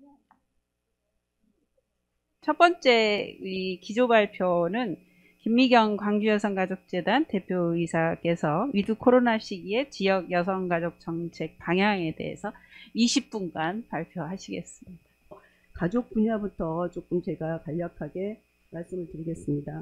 첫 번째 이 기조 발표는 김미경 광주여성가족재단 대표이사께서 위드 코로나 시기에 지역 여성가족 정책 방향에 대해서 20분간 발표하시겠습니다. 가족 분야부터 조금 제가 간략하게 말씀을 드리겠습니다.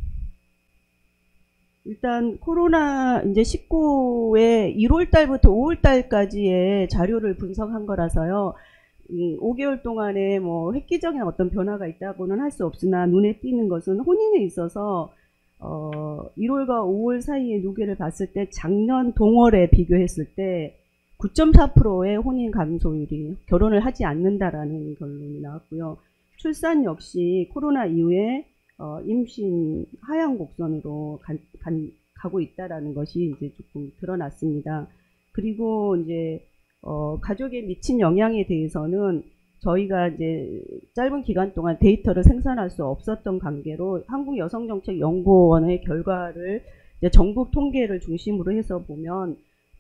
일단 코로나 이제 19에 1월 달부터 5월 달까지의 자료를 분석한 거라서요. 5개월 동안에 뭐 획기적인 어떤 변화가 있다고는 할 수 없으나 눈에 띄는 것은 혼인에 있어서 1월과 5월 사이의 누계를 봤을 때 작년 동월에 비교했을 때 9.4%의 혼인 감소율이 결혼을 하지 않는다라는 결론이 나왔고요. 출산 역시 코로나 이후에 임신 하향 곡선으로 가고 있다라는 것이 이제 조금 드러났습니다. 그리고 이제 가족에 미친 영향에 대해서는 저희가 이제 짧은 기간 동안 데이터를 생산할 수 없었던 관계로 한국여성정책연구원의 결과를 이제 전국 통계를 중심으로 해서 보면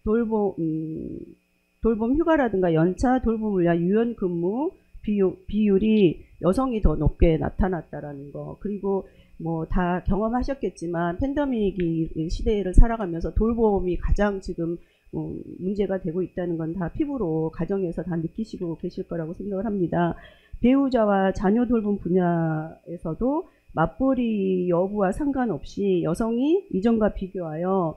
돌봄 휴가라든가 연차 돌봄 물량 유연 근무 비율이 여성이 더 높게 나타났다라는 거. 그리고 뭐 다 경험하셨겠지만 팬데믹 시대를 살아가면서 돌봄이 가장 지금 문제가 되고 있다는 건 다 피부로 가정에서 다 느끼시고 계실 거라고 생각을 합니다. 배우자와 자녀 돌봄 분야에서도 맞벌이 여부와 상관없이 여성이 이전과 비교하여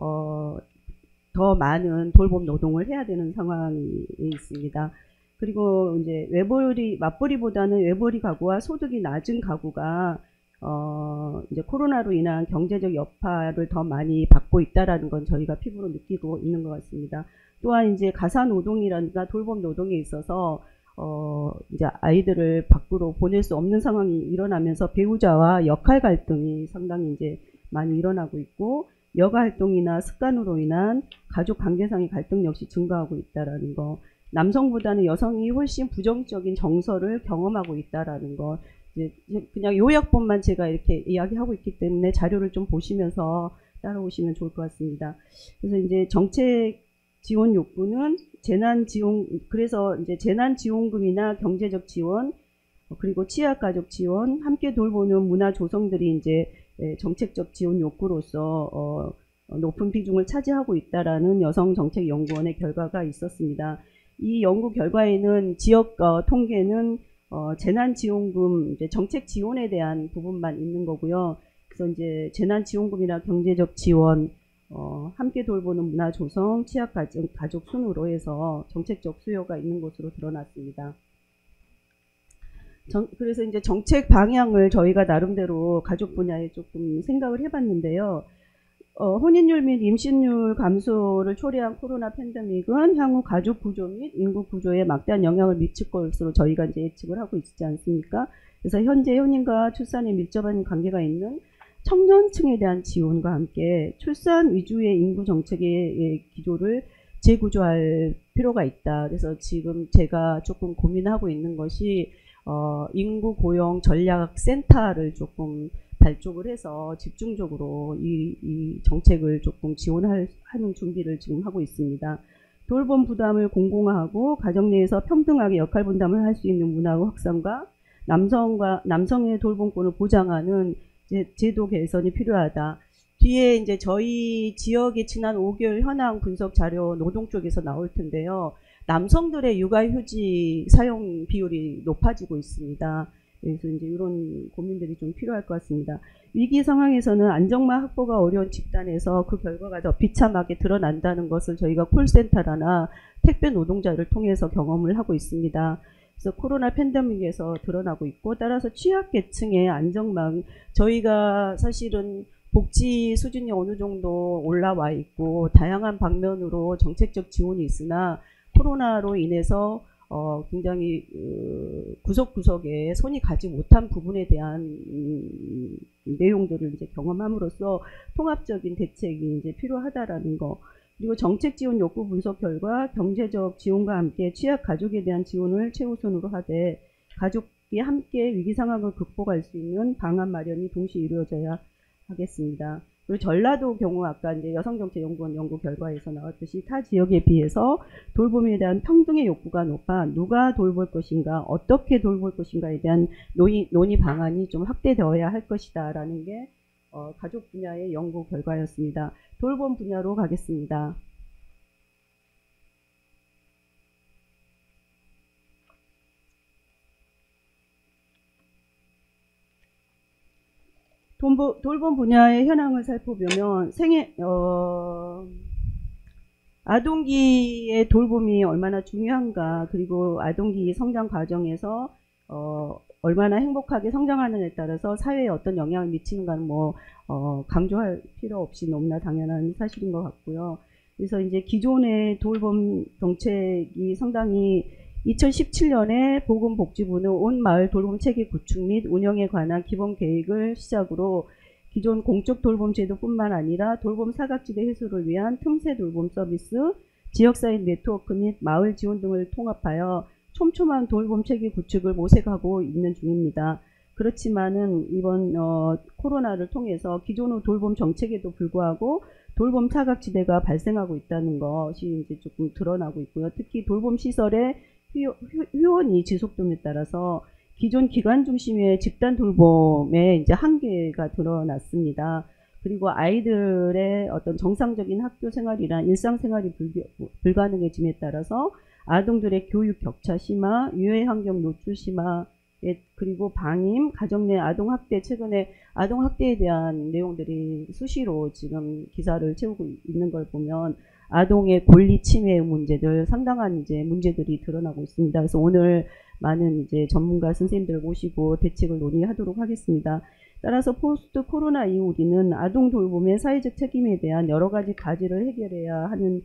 더 많은 돌봄 노동을 해야 되는 상황에 있습니다. 그리고 이제 맞벌이보다는 외벌이 가구와 소득이 낮은 가구가 이제 코로나로 인한 경제적 여파를 더 많이 받고 있다라는 건 저희가 피부로 느끼고 있는 것 같습니다. 또한 이제 가사 노동이라든가 돌봄 노동에 있어서 이제 아이들을 밖으로 보낼 수 없는 상황이 일어나면서 배우자와 역할 갈등이 상당히 이제 많이 일어나고 있고 여가 활동이나 습관으로 인한 가족 관계상의 갈등 역시 증가하고 있다라는 거. 남성보다는 여성이 훨씬 부정적인 정서를 경험하고 있다라는 거. 그냥 요약본만 제가 이렇게 이야기하고 있기 때문에 자료를 좀 보시면서 따라오시면 좋을 것 같습니다. 그래서 이제 정책 지원 욕구는 그래서 이제 재난지원금이나 경제적 지원, 그리고 취약가족 지원, 함께 돌보는 문화 조성들이 이제 정책적 지원 욕구로서 높은 비중을 차지하고 있다라는 여성정책연구원의 결과가 있었습니다. 이 연구 결과에는 지역 통계는 재난지원금 이제 정책 지원에 대한 부분만 있는 거고요. 그래서 이제 재난지원금이나 경제적 지원, 함께 돌보는 문화 조성, 취약가족 순으로 해서 정책적 수요가 있는 것으로 드러났습니다. 그래서 이제 정책 방향을 저희가 나름대로 가족 분야에 조금 생각을 해봤는데요. 혼인율 및 임신율 감소를 초래한 코로나 팬데믹은 향후 가족 구조 및 인구 구조에 막대한 영향을 미칠 것으로 저희가 이제 예측을 하고 있지 않습니까? 그래서 현재 혼인과 출산에 밀접한 관계가 있는 청년층에 대한 지원과 함께 출산 위주의 인구 정책의 기조를 재구조할 필요가 있다. 그래서 지금 제가 조금 고민하고 있는 것이 인구 고용 전략 센터를 조금 발족을 해서 집중적으로 이 정책을 조금 지원하는 준비를 지금 하고 있습니다. 돌봄 부담을 공공화하고 가정 내에서 평등하게 역할 분담을 할 수 있는 문화 확산과 남성의 돌봄권을 보장하는 제도 개선이 필요하다. 뒤에 이제 저희 지역의 지난 5개월 현황 분석 자료 노동 쪽에서 나올 텐데요. 남성들의 육아휴직 사용 비율이 높아지고 있습니다. 그래서 이제 이런 고민들이 좀 필요할 것 같습니다. 위기 상황에서는 안정망 확보가 어려운 집단에서 그 결과가 더 비참하게 드러난다는 것을 저희가 콜센터나 택배 노동자를 통해서 경험을 하고 있습니다. 그래서 코로나 팬데믹에서 드러나고 있고 따라서 취약계층의 안정망 저희가 사실은 복지 수준이 어느 정도 올라와 있고 다양한 방면으로 정책적 지원이 있으나 코로나로 인해서 굉장히 구석구석에 손이 가지 못한 부분에 대한 내용들을 이제 경험함으로써 통합적인 대책이 이제 필요하다라는 거. 그리고 정책 지원 욕구 분석 결과 경제적 지원과 함께 취약 가족에 대한 지원을 최우선으로 하되 가족이 함께 위기 상황을 극복할 수 있는 방안 마련이 동시에 이루어져야 하겠습니다. 그리고 전라도 경우 아까 이제 여성정책연구원 연구 결과에서 나왔듯이 타 지역에 비해서 돌봄에 대한 평등의 욕구가 높아 누가 돌볼 것인가, 어떻게 돌볼 것인가에 대한 논의 방안이 좀 확대되어야 할 것이다라는 게 가족 분야의 연구 결과였습니다. 돌봄 분야로 가겠습니다. 돌봄 분야의 현황을 살펴보면 아동기의 돌봄이 얼마나 중요한가, 그리고 아동기 성장 과정에서 얼마나 행복하게 성장하느냐에 따라서 사회에 어떤 영향을 미치는가는 강조할 필요 없이 너무나 당연한 사실인 것 같고요. 그래서 이제 기존의 돌봄 정책이 상당히 2017년에 보건복지부는 온 마을 돌봄 체계 구축 및 운영에 관한 기본 계획을 시작으로 기존 공적 돌봄 제도뿐만 아니라 돌봄 사각지대 해소를 위한 틈새 돌봄 서비스, 지역사회 네트워크 및 마을 지원 등을 통합하여 촘촘한 돌봄 체계 구축을 모색하고 있는 중입니다. 그렇지만은 이번 코로나를 통해서 기존의 돌봄 정책에도 불구하고 돌봄 사각지대가 발생하고 있다는 것이 이제 조금 드러나고 있고요. 특히 돌봄 시설의 휴원이 지속됨에 따라서 기존 기관 중심의 집단 돌봄의 이제 한계가 드러났습니다. 그리고 아이들의 어떤 정상적인 학교 생활이나 일상 생활이 불가능해짐에 따라서 아동들의 교육 격차 심화, 유해 환경 노출 심화, 그리고 방임, 가정 내 아동 학대, 최근에 아동 학대에 대한 내용들이 수시로 지금 기사를 채우고 있는 걸 보면 아동의 권리 침해 문제들, 상당한 이제 문제들이 드러나고 있습니다. 그래서 오늘 많은 이제 전문가 선생님들을 모시고 대책을 논의하도록 하겠습니다. 따라서 포스트 코로나 이후 우리는 아동 돌봄의 사회적 책임에 대한 여러 가지 과제를 해결해야 하는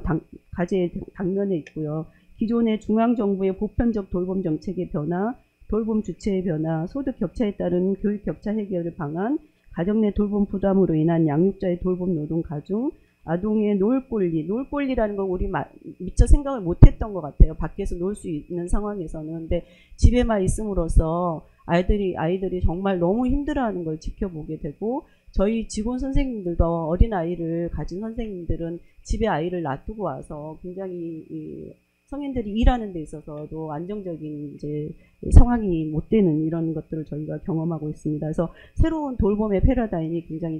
과제의 당면에 있고요. 기존의 중앙정부의 보편적 돌봄 정책의 변화, 돌봄 주체의 변화, 소득 격차에 따른 교육 격차 해결 방안, 가정 내 돌봄 부담으로 인한 양육자의 돌봄 노동 가중, 아동의 놀권리라는 거 우리 미처 생각을 못했던 것 같아요. 밖에서 놀 수 있는 상황에서는. 근데 집에만 있음으로써 아이들이 정말 너무 힘들어하는 걸 지켜보게 되고, 저희 직원 선생님들도 어린 아이를 가진 선생님들은 집에 아이를 놔두고 와서 굉장히 성인들이 일하는 데 있어서도 안정적인 이제 상황이 못 되는 이런 것들을 저희가 경험하고 있습니다. 그래서 새로운 돌봄의 패러다임이 굉장히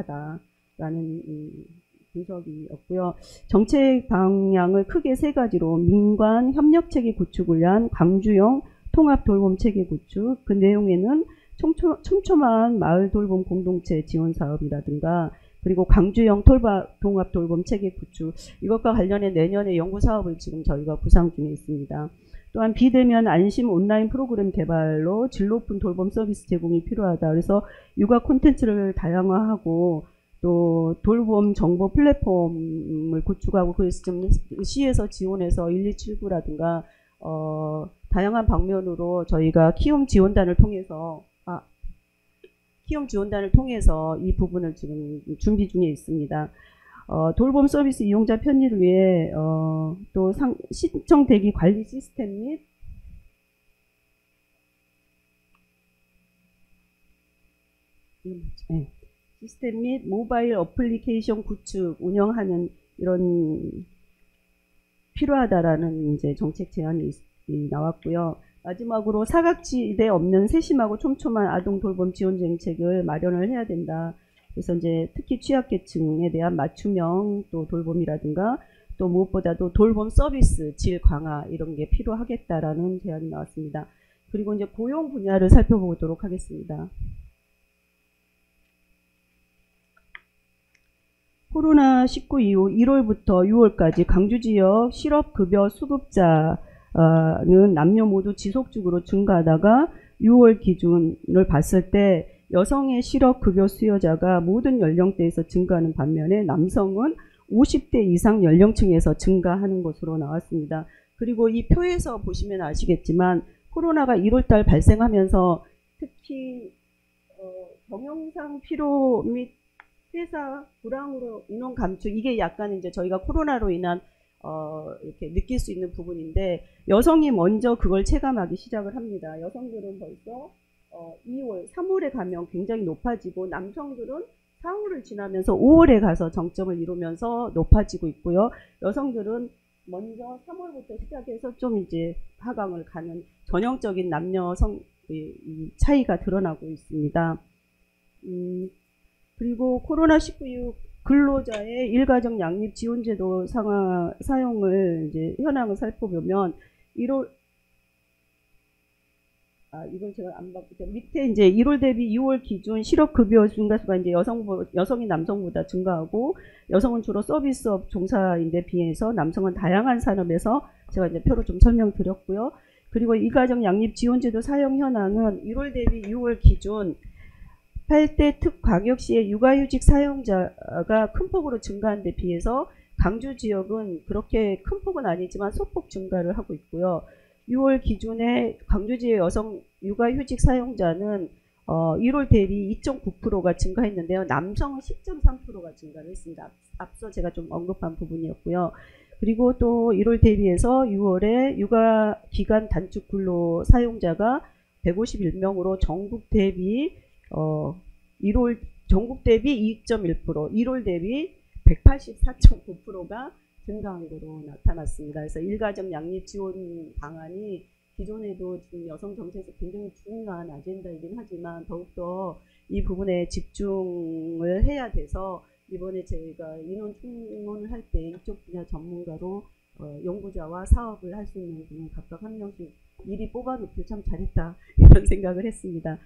필요하다라는 분석이었고요. 정책 방향을 크게 세 가지로 민관 협력 체계 구축을 위한 광주형 통합 돌봄 체계 구축, 그 내용에는 촘촘한 마을 돌봄 공동체 지원 사업이라든가, 그리고 광주형 통합 돌봄 체계 구축, 이것과 관련해 내년에 연구 사업을 지금 저희가 구상 중에 있습니다. 또한 비대면 안심 온라인 프로그램 개발로 질 높은 돌봄 서비스 제공이 필요하다. 그래서 육아 콘텐츠를 다양화하고 또 돌봄 정보 플랫폼을 구축하고, 그래서 좀 시에서 지원해서 1279라든가 다양한 방면으로 저희가 키움 지원단을 통해서 이 부분을 지금 준비 중에 있습니다. 돌봄 서비스 이용자 편의를 위해 또 신청 대기 관리 시스템 및 모바일 어플리케이션 구축 운영하는 이런 필요하다라는 이제 정책 제안이 나왔고요. 마지막으로 사각지대 없는 세심하고 촘촘한 아동 돌봄 지원 정책을 마련을 해야 된다. 그래서 이제 특히 취약계층에 대한 맞춤형 또 돌봄이라든가, 또 무엇보다도 돌봄 서비스 질 강화 이런 게 필요하겠다라는 제안이 나왔습니다. 그리고 이제 고용 분야를 살펴보도록 하겠습니다. 코로나19 이후 1월부터 6월까지 광주 지역 실업급여 수급자는 남녀 모두 지속적으로 증가하다가 6월 기준을 봤을 때 여성의 실업급여 수요자가 모든 연령대에서 증가하는 반면에 남성은 50대 이상 연령층에서 증가하는 것으로 나왔습니다. 그리고 이 표에서 보시면 아시겠지만 코로나가 1월달 발생하면서 특히 경영상 피로 및 회사 불황으로 인원 감축, 이게 약간 이제 저희가 코로나로 인한 이렇게 느낄 수 있는 부분인데, 여성이 먼저 그걸 체감하기 시작을 합니다. 여성들은 벌써 2월, 3월에 가면 굉장히 높아지고, 남성들은 4월을 지나면서 5월에 가서 정점을 이루면서 높아지고 있고요. 여성들은 먼저 3월부터 시작해서 좀 이제 하강을 가는 전형적인 남녀 이 차이가 드러나고 있습니다. 그리고 코로나19 이후 근로자의 일가정 양립 지원제도 사용을 이제 현황을 살펴보면 1월 이건 제가 안 봤고 밑에 이제 1월 대비 2월 기준 실업급여 증가수가 이제 여성이 남성보다 증가하고 여성은 주로 서비스업 종사인데 비해서 남성은 다양한 산업에서 제가 이제 표로 좀 설명드렸고요. 그리고 일가정 양립 지원제도 사용 현황은 1월 대비 2월 기준 8대 특광역시의 육아휴직 사용자가 큰 폭으로 증가한 데 비해서 강주 지역은 그렇게 큰 폭은 아니지만 소폭 증가를 하고 있고요. 6월 기준의 광주 지역 여성 육아휴직 사용자는 1월 대비 2.9%가 증가했는데요. 남성은 10.3%가 증가를 했습니다. 앞서 제가 좀 언급한 부분이었고요. 그리고 또 1월 대비해서 6월에 육아기간 단축 근로 사용자가 151명으로 전국 대비 2.1%, 1월 대비 184.9%가 증가한 것으로 나타났습니다. 그래서 일가정 양립 지원 방안이 기존에도 지금 여성 정책에서 굉장히 중요한 아젠다이긴 하지만 더욱더 이 부분에 집중을 해야 돼서 이번에 저희가 인원 충원을 할 때 이쪽 분야 전문가로 연구자와 사업을 할 수 있는 분은 각각 한 명씩 미리 뽑아놓길 참 잘했다 이런 생각을 했습니다.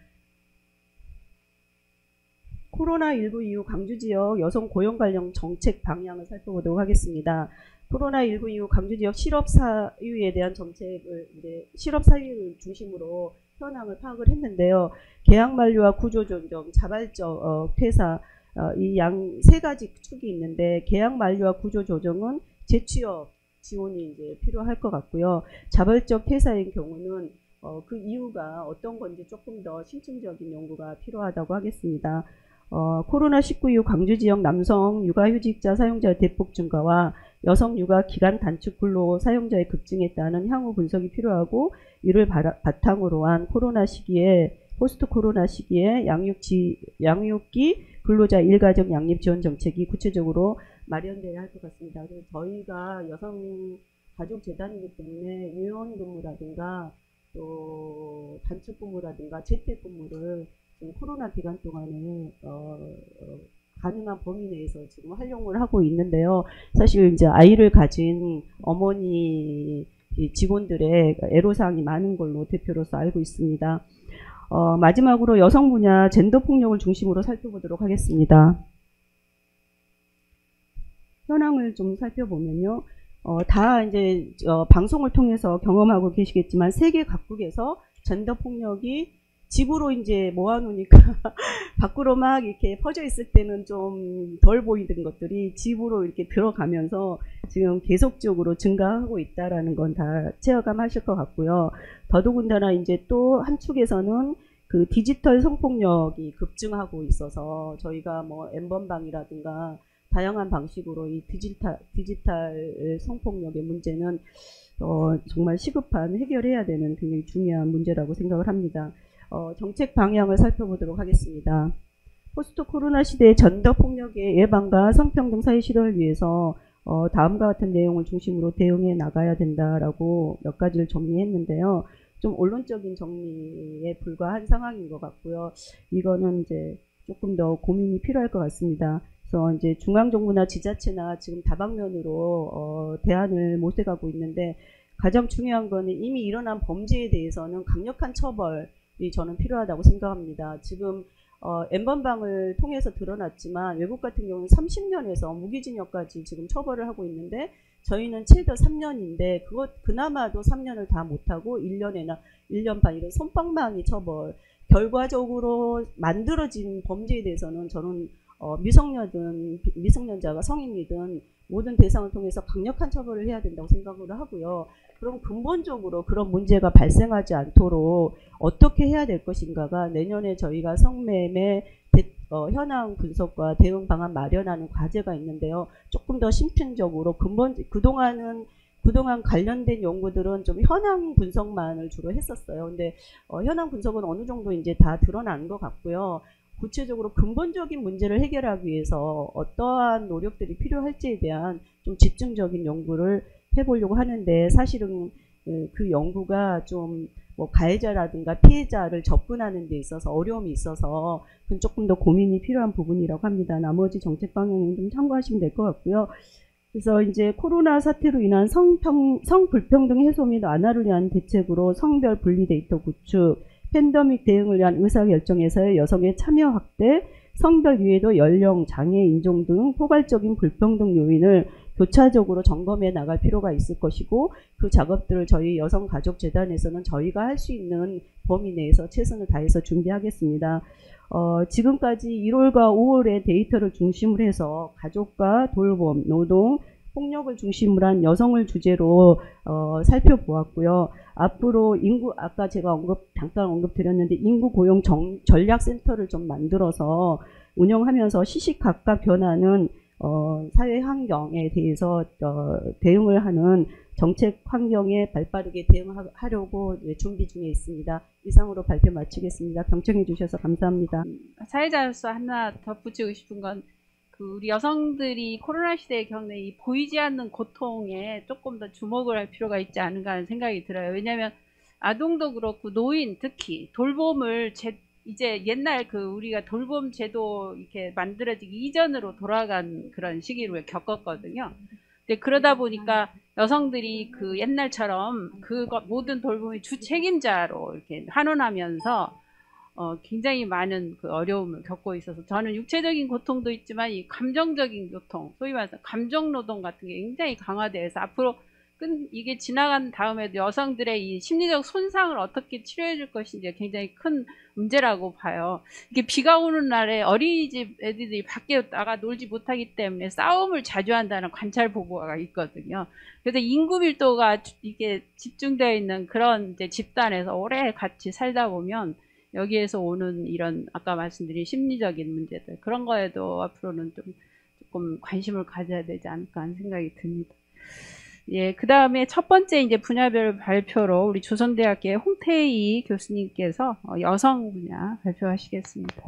코로나19 이후 광주 지역 여성 고용 관련 정책 방향을 살펴보도록 하겠습니다. 코로나19 이후 광주 지역 실업 사유에 대한 정책을 이제 실업 사유를 중심으로 현황을 파악을 했는데요. 계약 만료와 구조 조정, 자발적 퇴사 이 양 세 가지 축이 있는데 계약 만료와 구조 조정은 재취업 지원이 이제 필요할 것 같고요. 자발적 퇴사의 경우는 그 이유가 어떤 건지 조금 더 심층적인 연구가 필요하다고 하겠습니다. 코로나19 이후 광주 지역 남성 육아휴직자 사용자의 대폭 증가와 여성 육아 기간 단축 근로 사용자의 급증에 따른 향후 분석이 필요하고 이를 바탕으로 한 코로나 시기에 포스트 코로나 시기에 양육기 근로자 일가정 양립 지원 정책이 구체적으로 마련돼야 할 것 같습니다. 그래서 저희가 여성 가족 재단이기 때문에 유연 근무라든가 또 단축 근무라든가 재택 근무를 코로나 기간 동안에 가능한 범위 내에서 지금 활용을 하고 있는데요. 사실 이제 아이를 가진 어머니 직원들의 애로사항이 많은 걸로 대표로서 알고 있습니다. 마지막으로 여성 분야 젠더 폭력을 중심으로 살펴보도록 하겠습니다. 현황을 좀 살펴보면요. 다 이제 방송을 통해서 경험하고 계시겠지만 세계 각국에서 젠더 폭력이 집으로 이제 모아놓으니까 밖으로 막 이렇게 퍼져 있을 때는 좀 덜 보이던 것들이 집으로 이렇게 들어가면서 지금 계속적으로 증가하고 있다라는 건 다 체감하실 것 같고요. 더더군다나 이제 또 한 축에서는 그 디지털 성폭력이 급증하고 있어서 저희가 뭐 N번방이라든가 다양한 방식으로 이 디지털 성폭력의 문제는 정말 시급한 해결해야 되는 굉장히 중요한 문제라고 생각을 합니다. 정책 방향을 살펴보도록 하겠습니다. 포스트 코로나 시대의 젠더 폭력의 예방과 성평등 사회 실현을 위해서 다음과 같은 내용을 중심으로 대응해 나가야 된다라고 몇 가지를 정리했는데요. 좀 원론적인 정리에 불과한 상황인 것 같고요. 이거는 이제 조금 더 고민이 필요할 것 같습니다. 그래서 이제 중앙정부나 지자체나 지금 다방면으로 대안을 모색하고 있는데 가장 중요한 거는 이미 일어난 범죄에 대해서는 강력한 처벌 저는 필요하다고 생각합니다. 지금 N번방을 통해서 드러났지만 외국 같은 경우는 30년에서 무기징역까지 지금 처벌을 하고 있는데 저희는 최대 3년인데 그나마도 3년을 다 못하고 1년에나 1년 반 이런 솜방망이 처벌 결과적으로 만들어진 범죄에 대해서는 저는 미성년자가 성인이든 모든 대상을 통해서 강력한 처벌을 해야 된다고 생각을 하고요. 그럼 근본적으로 그런 문제가 발생하지 않도록 어떻게 해야 될 것인가가 내년에 저희가 성매매 현황 분석과 대응 방안 마련하는 과제가 있는데요. 조금 더 심층적으로 그동안 관련된 연구들은 좀 현황 분석만을 주로 했었어요. 근데 현황 분석은 어느 정도 이제 다 드러난 것 같고요. 구체적으로 근본적인 문제를 해결하기 위해서 어떠한 노력들이 필요할지에 대한 좀 집중적인 연구를 해보려고 하는데, 사실은 그 연구가 좀 뭐 가해자라든가 피해자를 접근하는 데 있어서 어려움이 있어서 그건 조금 더 고민이 필요한 부분이라고 합니다. 나머지 정책 방향은 좀 참고하시면 될 것 같고요. 그래서 이제 코로나 사태로 인한 성불평등 해소 및 완화를 위한 대책으로 성별 분리 데이터 구축, 팬데믹 대응을 위한 의사결정에서의 여성의 참여 확대, 성별 이외에도 연령, 장애, 인종 등 포괄적인 불평등 요인을 교차적으로 점검해 나갈 필요가 있을 것이고, 그 작업들을 저희 여성가족재단에서는 저희가 할 수 있는 범위 내에서 최선을 다해서 준비하겠습니다. 지금까지 1월과 5월의 데이터를 중심으로 해서 가족과 돌봄, 노동, 폭력을 중심으로 한 여성을 주제로 살펴보았고요. 앞으로 인구, 아까 제가 잠깐 언급드렸는데 인구 고용 전략센터를 좀 만들어서 운영하면서 시시각각 변하는 사회 환경에 대해서 대응을 하는 정책 환경에 발빠르게 대응하려고 준비 중에 있습니다. 이상으로 발표 마치겠습니다. 경청해 주셔서 감사합니다. 사회자로서 하나 덧붙이고 싶은 건, 우리 여성들이 코로나 시대에 겪는 이 보이지 않는 고통에 조금 더 주목을 할 필요가 있지 않은가 하는 생각이 들어요. 왜냐하면 아동도 그렇고 노인, 특히 돌봄을 이제 옛날 우리가 돌봄 제도 이렇게 만들어지기 이전으로 돌아간 그런 시기를 겪었거든요. 근데 그러다 보니까 여성들이 옛날처럼 모든 돌봄의 주 책임자로 이렇게 환원하면서 굉장히 많은 어려움을 겪고 있어서, 저는 육체적인 고통도 있지만 이 감정적인 고통, 소위 말해서 감정 노동 같은 게 굉장히 강화돼서 앞으로 이게 지나간 다음에도 여성들의 이 심리적 손상을 어떻게 치료해 줄 것인지 굉장히 큰 문제라고 봐요. 이게 비가 오는 날에 어린이집 애들이 밖에 나가 놀지 못하기 때문에 싸움을 자주 한다는 관찰 보고가 있거든요. 그래서 인구 밀도가 이게 집중되어 있는 그런 이제 집단에서 오래 같이 살다 보면 여기에서 오는 이런 아까 말씀드린 심리적인 문제들, 그런 거에도 앞으로는 조금 관심을 가져야 되지 않을까 하는 생각이 듭니다. 예, 그 다음에 첫 번째 이제 분야별 발표로 우리 조선대학교의 홍태희 교수님께서 여성 분야 발표하시겠습니다.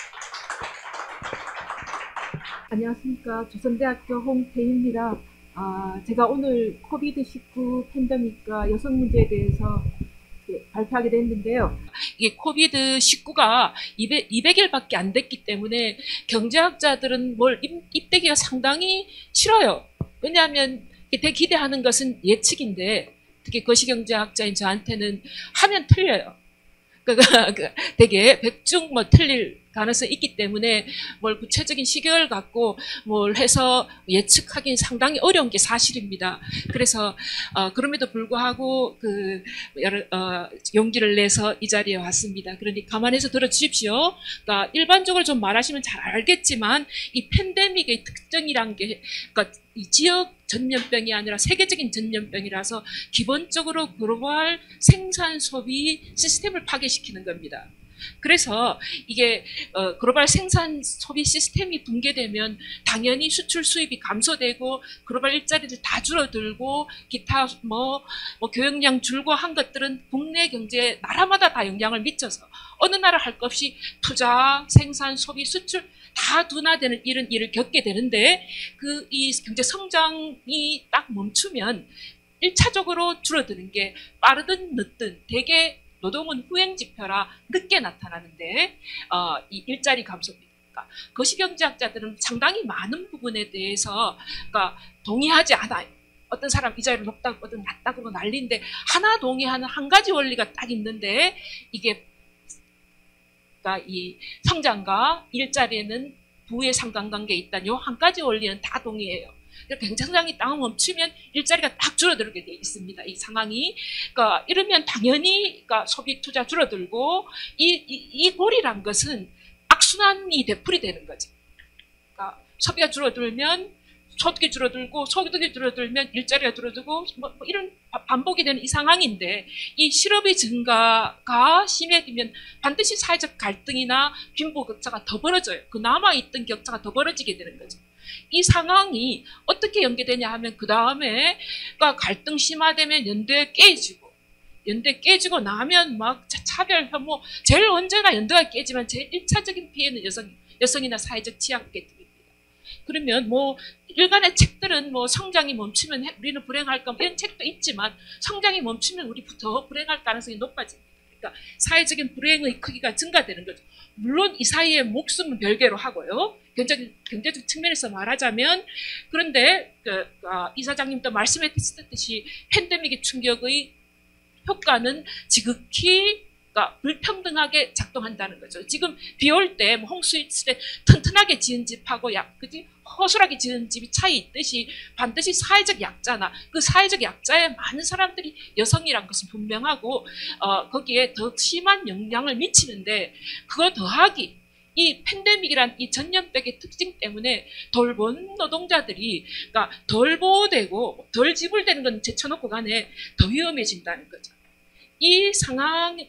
안녕하십니까. 조선대학교 홍태희입니다. 제가 오늘 코비드-19 팬데믹과 여성 문제에 대해서 발표하게 됐는데요. 이게 코비드-19가 200일밖에 안 됐기 때문에 경제학자들은 입대기가 상당히 싫어요. 왜냐하면 기대하는 것은 예측인데, 특히 거시경제학자인 저한테는 하면 틀려요. 되게 백중 틀릴 가능성이 있기 때문에 구체적인 시계를 갖고 해서 예측하기는 상당히 어려운 게 사실입니다. 그래서 그럼에도 불구하고 용기를 내서 이 자리에 왔습니다. 그러니 가만해서 들어주십시오. 그러니까 일반적으로 좀 말하시면 잘 알겠지만 이 팬데믹의 특징이란 게 이 지역 전염병이 아니라 세계적인 전염병이라서 기본적으로 글로벌 생산 소비 시스템을 파괴시키는 겁니다. 그래서 이게 글로벌 생산 소비 시스템이 붕괴되면 당연히 수출 수입이 감소되고 글로벌 일자리들 다 줄어들고 기타 교역량 줄고 한 것들은 국내 경제에 나라마다 다 영향을 미쳐서 어느 나라 할 것 없이 투자, 생산, 소비, 수출 다 둔화되는 이런 일을 겪게 되는데, 이 경제 성장이 딱 멈추면 1차적으로 줄어드는 게 빠르든 늦든 대개 노동은 후행 지표라 늦게 나타나는데, 이 일자리 감소입니까? 거시경제학자들은 상당히 많은 부분에 대해서 동의하지 않아요. 어떤 사람 이 자리를 높다고 어떤 낮다고 그러고 난리인데, 하나 동의하는 한 가지 원리가 딱 있는데, 이게 이 성장과 일자리에는 부의 상관관계에 있다는 요 한 가지 원리는 다 동의해요. 경제성장이 딱 멈추면 일자리가 딱 줄어들게 돼 있습니다. 이 상황이. 이러면 당연히 소비 투자 줄어들고 이 고리란 것은 악순환이 되풀이 되는 거죠. 소비가 줄어들면 소득이 줄어들고 소득이 줄어들면 일자리가 줄어들고 이런 반복이 되는 이 상황인데, 이 실업의 증가가 심해지면 반드시 사회적 갈등이나 빈부 격차가 더 벌어져요. 그 남아있던 격차가 더 벌어지게 되는 거죠. 이 상황이 어떻게 연계되냐 하면 그 다음에 갈등 심화되면 연대 깨지고 연대 깨지고 나면 막 차별 혐오, 제일 언제나 연대가 깨지면 제일 1차적인 피해는 여성이나 사회적 취약계층입니다. 그러면 뭐 일간의 책들은 뭐 성장이 멈추면 우리는 불행할까 이런 책도 있지만 성장이 멈추면 우리 더 불행할 가능성이 높아집니다. 그러니까 사회적인 불행의 크기가 증가되는 거죠. 물론 이 사이에 목숨은 별개로 하고요. 경제적 측면에서 말하자면 그런데 이사장님도 말씀하셨듯이 팬데믹의 충격의 효과는 지극히 불평등하게 작동한다는 거죠. 지금 비 올 때 홍수 있을 때 튼튼하게 지은 집하고 그지 허술하게 지은 집이 차이 있듯이 반드시 사회적 약자나 그 사회적 약자에 많은 사람들이 여성이란 것은 분명하고 거기에 더 심한 영향을 미치는데 그거 더하기 이 팬데믹이란 이 전염병의 특징 때문에 덜 본 노동자들이 덜 보호되고 덜 지불되는 건 제쳐놓고 간에 더 위험해진다는 거죠. 이 상황을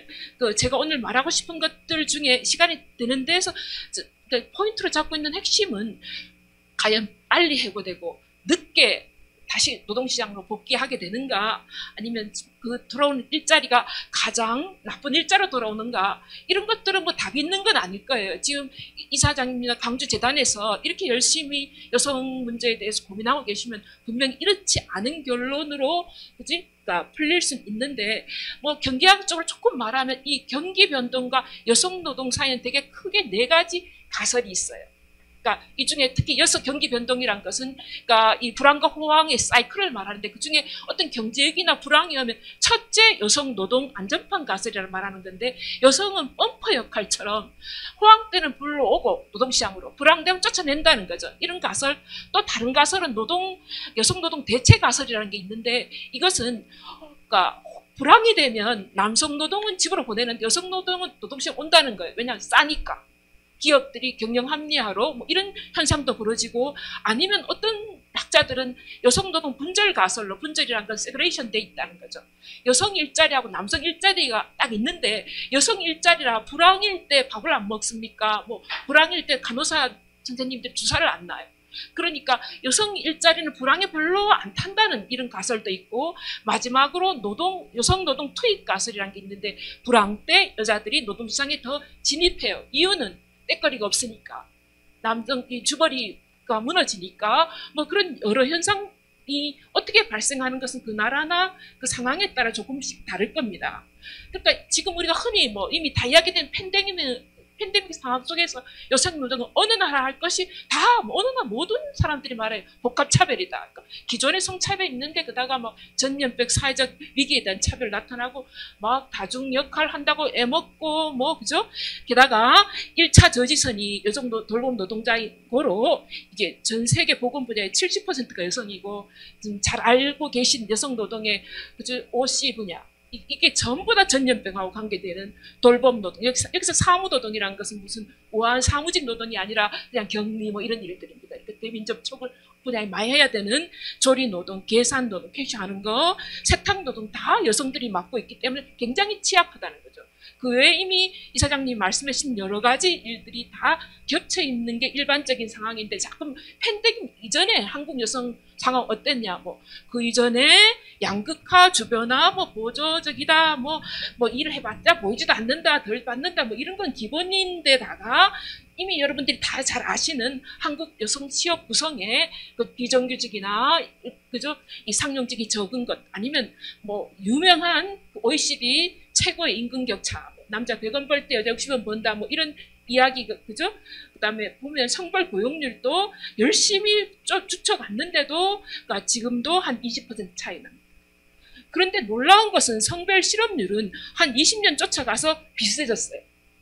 제가 오늘 말하고 싶은 것들 중에 시간이 드는 데서 포인트로 잡고 있는 핵심은 과연 빨리 해고되고 늦게 다시 노동시장으로 복귀하게 되는가 아니면 그 돌아오는 일자리가 가장 나쁜 일자로 돌아오는가 이런 것들은 뭐 답이 있는 건 아닐 거예요. 지금 이사장님이나 강주재단에서 이렇게 열심히 여성 문제에 대해서 고민하고 계시면 분명히 이렇지 않은 결론으로 그지? 풀릴 수는 있는데 뭐 경제학적으로 조금 말하면 이 경기 변동과 여성 노동 사이에는 되게 크게 네 가지 가설이 있어요. 그러니까 이 중에 특히 여성 경기 변동이란 것은 그러니까 이 불황과 호황의 사이클을 말하는데 그 중에 어떤 경제적이나 불황이 오면 첫째 여성 노동 안전판 가설이라고 말하는 건데 여성은 펌프 역할처럼 호황 때는 불러오고 노동시장으로 불황 되면 쫓아낸다는 거죠. 이런 가설 또 다른 가설은 여성 노동 대체 가설이라는 게 있는데 이것은 그러니까 불황이 되면 남성 노동은 집으로 보내는데 여성 노동은 노동시장 온다는 거예요. 왜냐하면 싸니까. 기업들이 경영 합리화로 뭐 이런 현상도 벌어지고 아니면 어떤 학자들은 여성 노동 분절 가설로 분절이라는 건 세그레이션 돼 있다는 거죠. 여성 일자리하고 남성 일자리가 딱 있는데 여성 일자리라 불황일 때 밥을 안 먹습니까? 뭐 불황일 때 간호사 선생님들 주사를 안 놔요. 그러니까 여성 일자리는 불황에 별로 안 탄다는 이런 가설도 있고 마지막으로 여성 노동 투입 가설이라는 게 있는데 불황 때 여자들이 노동시장에 더 진입해요. 이유는 때거리가 없으니까 남성 주거리가 무너지니까 뭐 그런 여러 현상이 어떻게 발생하는 것은 그 나라나 그 상황에 따라 조금씩 다를 겁니다. 그러니까 지금 우리가 흔히 뭐 이미 다 이야기된 팬데믹 상황 속에서 여성 노동은 어느 나라 할 것이 다 어느 나라 모든 사람들이 말해요. 복합차별이다. 그러니까 기존의 성차별이 있는데 그다가 뭐 전염병 사회적 위기에 대한 차별 나타나고 막 다중 역할 한다고 애먹고 뭐 그죠? 게다가 1차 저지선이 여성 돌봄 노동자이고로 이게 전 세계 보건 분야의 70%가 여성이고 좀 잘 알고 계신 여성 노동의 그죠? OC 분야 이게 전부 다 전염병하고 관계되는 돌봄 노동. 여기서 사무노동이라는 것은 무슨 우아한 사무직 노동이 아니라 그냥 격리 뭐 이런 일들입니다. 대민 접촉을 분야에 많이 해야 되는 조리 노동, 계산 노동, 캐시하는 거, 세탁 노동 다 여성들이 맡고 있기 때문에 굉장히 취약하다는 거죠. 그 외에 이미 이사장님 말씀하신 여러 가지 일들이 다 겹쳐 있는 게 일반적인 상황인데 자꾸 팬데믹 이전에 한국 여성 상황 어땠냐 뭐 그 이전에 양극화 주변화 뭐 보조적이다 뭐 일을 해봤자 보이지도 않는다 덜 받는다 뭐 이런 건 기본인데다가 이미 여러분들이 다 잘 아시는 한국 여성 취업 구성에 그 비정규직이나 그죠 이 상용직이 적은 것 아니면 뭐 유명한 OECD 최고의 임금 격차 남자 100원 벌 때 여자 60원 번다 뭐 이런 이야기 그죠? 그다음에 보면 성별 고용률도 열심히 쫓아갔는데도 그러니까 지금도 한 20% 차이 납니다. 그런데 놀라운 것은 성별 실업률은 한 20년 쫓아가서 비슷해졌어요.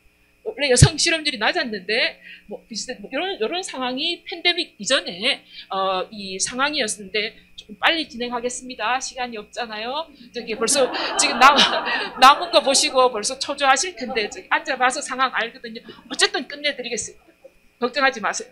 원래 여성 실업률이 낮았는데 뭐 이런 상황이 팬데믹 이전에 이 상황이었는데 조금 빨리 진행하겠습니다. 시간이 없잖아요. 저기 벌써 지금 남은 거 보시고 벌써 초조하실 텐데 저기 앉아봐서 상황 알거든요. 어쨌든 끝내드리겠습니다. 걱정하지 마세요.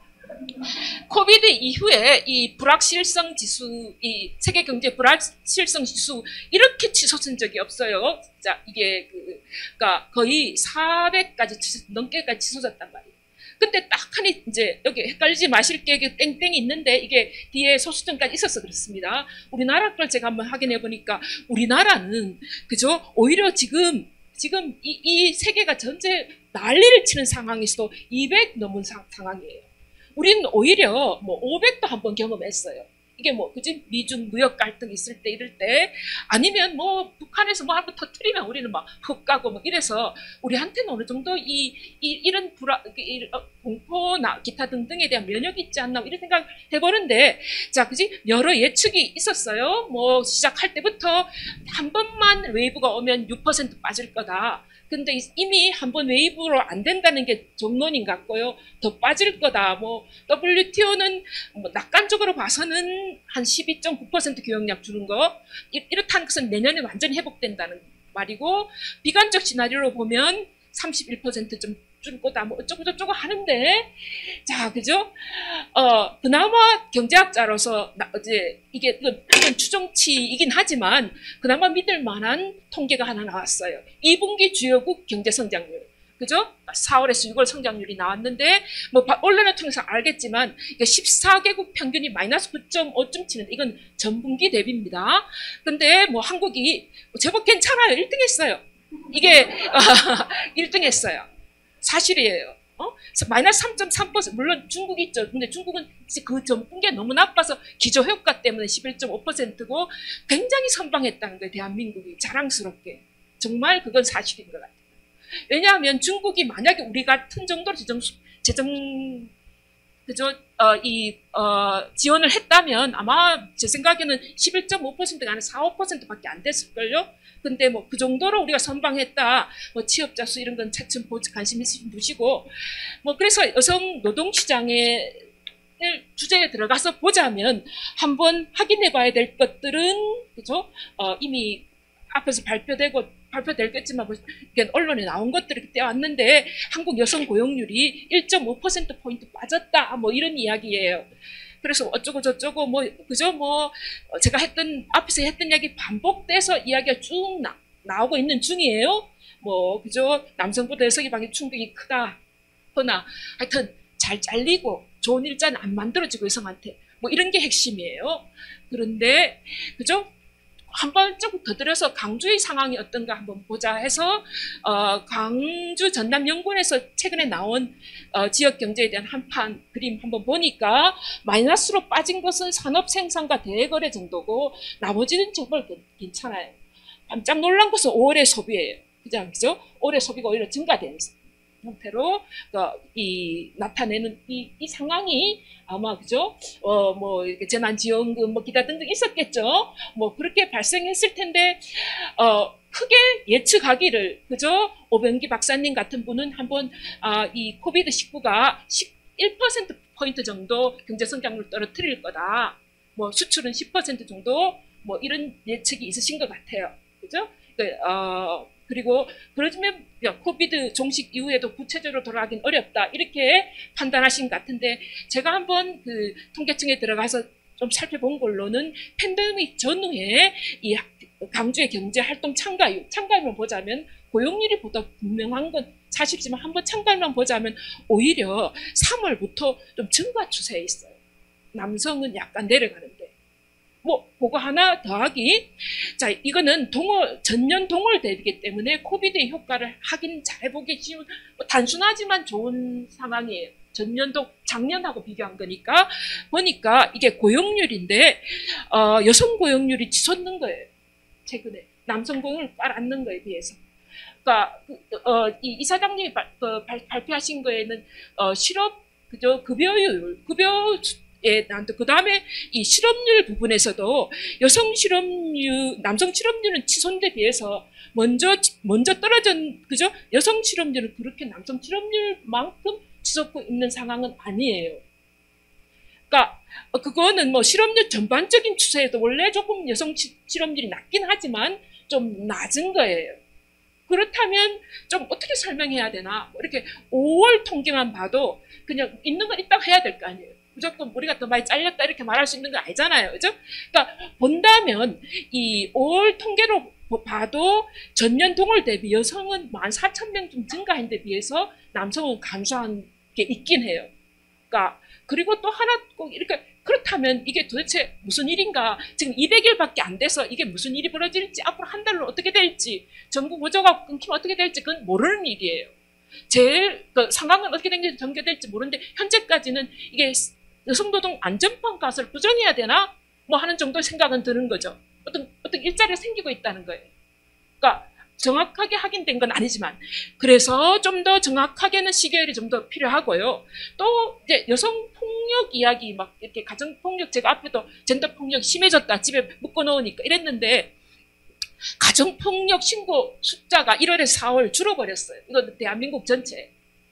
코비드 이후에 이 불확실성 지수, 이 세계 경제 불확실성 지수 이렇게 치솟은 적이 없어요. 진짜 이게 그러니까 거의 400까지 넘게까지 치솟았단 말이에요. 근데 딱 하니 이제 여기 헷갈리지 마실 게 땡땡이 있는데 이게 뒤에 소수점까지 있어서 그렇습니다. 우리나라 걸 제가 한번 확인해 보니까 우리나라는 그죠? 오히려 지금 이 세계가 전체 난리를 치는 상황에서도 200 넘은 상황이에요. 우리는 오히려 뭐 500도 한번 경험했어요. 이게 뭐 그지 미중 무역 갈등 있을 때 이럴 때 아니면 뭐 북한에서 뭐 한번 터뜨리면 우리는 막 훅 가고 뭐 이래서 우리한테는 어느 정도 이런 공포나 기타 등등에 대한 면역이 있지 않나 이런 생각 해보는데 자 그지 여러 예측이 있었어요. 뭐 시작할 때부터 한 번만 웨이브가 오면 6% 빠질 거다. 근데 이미 한번 웨이브로 안 된다는 게 정론인 것 같고요. 더 빠질 거다. 뭐 WTO는 뭐 낙관적으로 봐서는 한 12.9% 교역량 주는 거 이렇다는 것은 내년에 완전히 회복된다는 말이고 비관적 시나리오로 보면 31%좀 줄 거다. 뭐 어쩌고 저쩌고 하는데 자 그죠? 그나마 경제학자로서 이제 이건 추정치이긴 하지만 그나마 믿을 만한 통계가 하나 나왔어요. 2분기 주요국 경제 성장률. 그죠? 4월에서 6월 성장률이 나왔는데 뭐 언론을 통해서 알겠지만 14개국 평균이 마이너스 9.5쯤 치는데 이건 전분기 대비입니다. 근데 뭐 한국이 제법 괜찮아요. 1등 했어요. 이게 1등 했어요. 사실이에요. 마이너스 3.3%. 물론 중국이 있죠. 근데 중국은 그 전분기가 너무 나빠서 기저효과 때문에 11.5%고 굉장히 선방했다는 거예요. 대한민국이 자랑스럽게. 정말 그건 사실인 것 같아요. 왜냐하면 중국이 만약에 우리 같은 정도로 지원을 했다면 아마 제 생각에는 11.5%가 아니라 4, 5%밖에 안 됐을걸요. 근데 뭐 그 정도로 우리가 선방했다. 뭐 취업자 수 이런 건 차츰 관심 있으신 분이시고 뭐 그래서 여성 노동 시장의 주제에 들어가서 보자면 한번 확인해 봐야 될 것들은 그죠? 이미 앞에서 발표됐겠지만 언론에 나온 것들이 그때 왔는데 한국 여성 고용률이 1.5%포인트 빠졌다. 뭐 이런 이야기예요. 그래서 어쩌고 저쩌고 뭐 그죠? 뭐 제가 앞에서 했던 이야기 반복돼서 이야기가 쭉 나오고 있는 중이에요. 뭐 그죠? 남성보다 여성이 방에 충격이 크다. 허나 하여튼 잘 잘리고 좋은 일자는 안 만들어지고 여성한테 뭐 이런 게 핵심이에요. 그런데 그죠? 한번 조금 더 들여서 강주의 상황이 어떤가 한번 보자 해서 강주 전남연구원에서 최근에 나온 지역 경제에 대한 한판 그림 한번 보니까 마이너스로 빠진 것은 산업 생산과 대거래 정도고 나머지는 정말 괜찮아요. 깜짝 놀란 것은 5월의 소비예요. 그죠? 올해 소비가 오히려 증가된 형태로 나타내는 이 상황이 아마 그죠? 뭐 재난지원금 뭐 기타 등등 있었겠죠. 뭐 그렇게 발생했을 텐데 크게 예측하기를 그죠? 오병기 박사님 같은 분은 한번 이 코비드 19가 1% 포인트 정도 경제 성장률 떨어뜨릴 거다. 뭐 수출은 10% 정도 뭐 이런 예측이 있으신 것 같아요. 그죠? 그리고 그러면 코비드 종식 이후에도 구체적으로 돌아가긴 어렵다 이렇게 판단하신 것 같은데 제가 한번 그 통계청에 들어가서 좀 살펴본 걸로는 팬데믹 전후에 이 강주의 경제 활동 참가율만 보자면 고용률이 보다 분명한 건 사실이지만 한번 참가율만 보자면 오히려 3월부터 좀 증가 추세에 있어요. 남성은 약간 내려가는데. 뭐 그거 하나 더하기 자 이거는 전년 동월 대비이기 때문에 코비드의 효과를 확인 잘해보기 쉬운 단순하지만 좋은 상황이에요. 전년도 작년하고 비교한 거니까 보니까 이게 고용률인데 여성 고용률이 치솟는 거예요. 최근에 남성 고용을 빨아앉는 거에 비해서. 그러니까 이 이사장님이 발표하신 거에는 실업 그죠 급여율 그 다음에 이 실업률 부분에서도 남성 실업률은 치솟는데 비해서 먼저 떨어진 그죠? 여성 실업률은 그렇게 남성 실업률만큼 치솟고 있는 상황은 아니에요. 그러니까 그거는 뭐 실업률 전반적인 추세에도 원래 조금 여성 실업률이 낮긴 하지만 좀 낮은 거예요. 그렇다면 좀 어떻게 설명해야 되나? 이렇게 5월 통계만 봐도 그냥 있는 건 있다고 해야 될 거 아니에요. 무조건 우리가 더 많이 잘렸다 이렇게 말할 수 있는 거 아니잖아요. 그죠? 그러니까 본다면 이 5월 통계로 봐도 전년 동월 대비 여성은 14,000명 좀 증가한 데 비해서 남성은 감소한 게 있긴 해요. 그러니까 그리고 또 하나 꼭 이렇게 그렇다면 이게 도대체 무슨 일인가? 지금 200일밖에 안 돼서 이게 무슨 일이 벌어질지 앞으로 한 달로 어떻게 될지 정부 구조가 끊기면 어떻게 될지 그건 모르는 일이에요. 제일 그 상황은 어떻게 전개될지 모르는데 현재까지는 이게 여성노동 안전평가서를 부정해야 되나? 뭐 하는 정도의 생각은 드는 거죠. 어떤 일자리가 생기고 있다는 거예요. 그러니까 정확하게 확인된 건 아니지만 그래서 좀 더 정확하게는 시계열이 좀 더 필요하고요. 또 이제 여성 폭력 이야기 막 이렇게 가정 폭력 제가 앞에도 젠더 폭력 심해졌다 집에 묶어 놓으니까 이랬는데 가정 폭력 신고 숫자가 1월에서 4월 줄어버렸어요. 이건 대한민국 전체.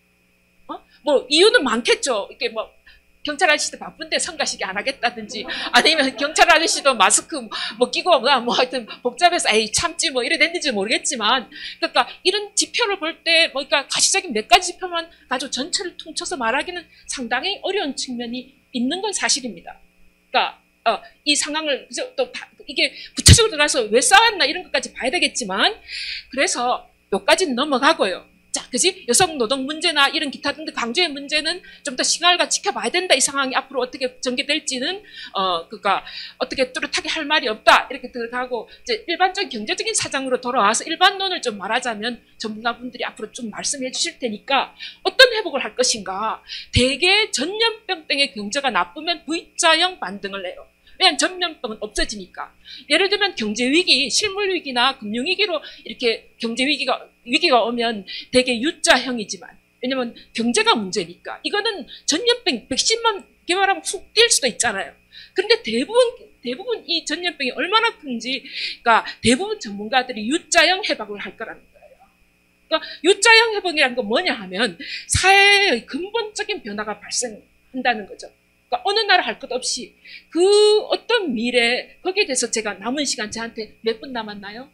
뭐 이유는 많겠죠. 이렇게 뭐 경찰 아저씨도 바쁜데 성가시게 안 하겠다든지 아니면 경찰 아저씨도 마스크 뭐 끼고 뭐 하여튼 복잡해서 에이 참지 뭐 이래 됐는지 모르겠지만 그러니까 이런 지표를 볼 때 뭐 그러니까 가시적인 몇 가지 지표만 가지고 전체를 퉁쳐서 말하기는 상당히 어려운 측면이 있는 건 사실입니다. 그러니까 이 상황을 또 이게 구체적으로 들어가서 왜 싸웠나 이런 것까지 봐야 되겠지만 그래서 여기까지는 넘어가고요. 자, 그지? 여성 노동 문제나 이런 기타 등등 강조의 문제는 좀 더 시간을 지켜봐야 된다. 이 상황이 앞으로 어떻게 전개될지는, 그니까, 어떻게 뚜렷하게 할 말이 없다. 이렇게 들어가고, 이제 일반적인 경제적인 사정으로 돌아와서 일반론을 좀 말하자면 전문가분들이 앞으로 좀 말씀해 주실 테니까 어떤 회복을 할 것인가. 대개 전염병 등의 경제가 나쁘면 V자형 반등을 해요. 왜냐하면 전염병은 없어지니까. 예를 들면 경제위기, 실물위기나 금융위기로 이렇게 경제위기가 오면 되게 U자형이지만 왜냐면 경제가 문제니까 이거는 전염병 백신만 개발하면 훅 뛸 수도 있잖아요. 그런데 대부분 이 전염병이 얼마나 큰지 그러니까 대부분 전문가들이 U자형 회복을 할 거라는 거예요. 그러니까 U자형 회복이라는 건 뭐냐 하면 사회의 근본적인 변화가 발생한다는 거죠. 그러니까 어느 나라 할 것 없이 그 어떤 미래 거기에 대해서 제가 남은 시간 저한테 몇 분 남았나요?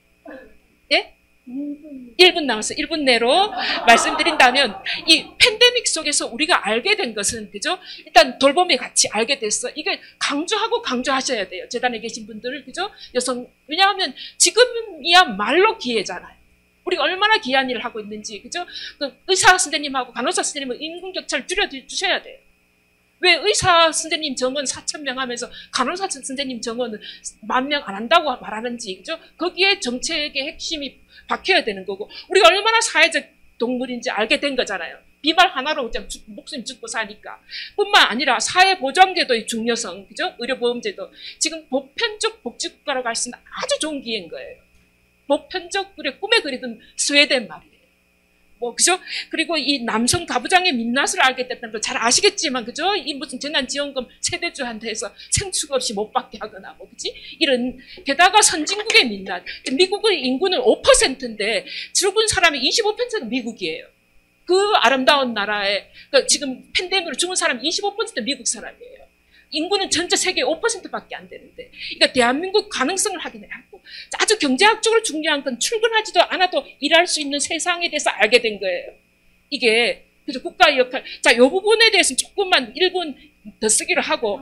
예? 1분 남았어요. 1분 내로 말씀드린다면 이 팬데믹 속에서 우리가 알게 된 것은 그죠? 일단 돌봄이 같이 알게 됐어. 이게 강조하셔야 돼요. 재단에 계신 분들을 그죠? 왜냐하면 지금이야말로 기회잖아요. 우리가 얼마나 귀한 일을 하고 있는지 그죠? 그 의사 선생님하고 간호사 선생님은 임금격차를 줄여주셔야 돼요. 왜 의사 선생님 정원 4,000명 하면서 간호사 선생님 정원은 10,000명 안 한다고 말하는지 그죠? 거기에 정책의 핵심이 박혀야 되는 거고 우리가 얼마나 사회적 동물인지 알게 된 거잖아요. 비말 하나로 그냥 목숨 죽고 사니까. 뿐만 아니라 사회보장제도의 중요성, 그죠? 의료보험제도. 지금 보편적 복지국가로 갈 수 있는 아주 좋은 기회인 거예요. 보편적, 꿈에 그리던 스웨덴 말이에요. 그죠? 그리고 이 남성 가부장의 민낯을 알게 됐다는 걸 잘 아시겠지만, 그죠? 이 무슨 재난지원금 세대주한테 해서 생축 없이 못 받게 하거나, 그지? 이런, 게다가 선진국의 민낯. 미국의 인구는 5%인데, 죽은 사람의 25%는 미국이에요. 그 아름다운 나라에, 그러니까 지금 팬데믹으로 죽은 사람이 25% 미국 사람이에요. 인구는 전체 세계 5%밖에 안 되는데, 그러니까 대한민국 가능성을 확인해야 하고, 아주 경제학적으로 중요한 건 출근하지도 않아도 일할 수 있는 세상에 대해서 알게 된 거예요. 이게, 그죠? 국가의 역할. 자, 요 부분에 대해서 조금만 1분 더 쓰기로 하고,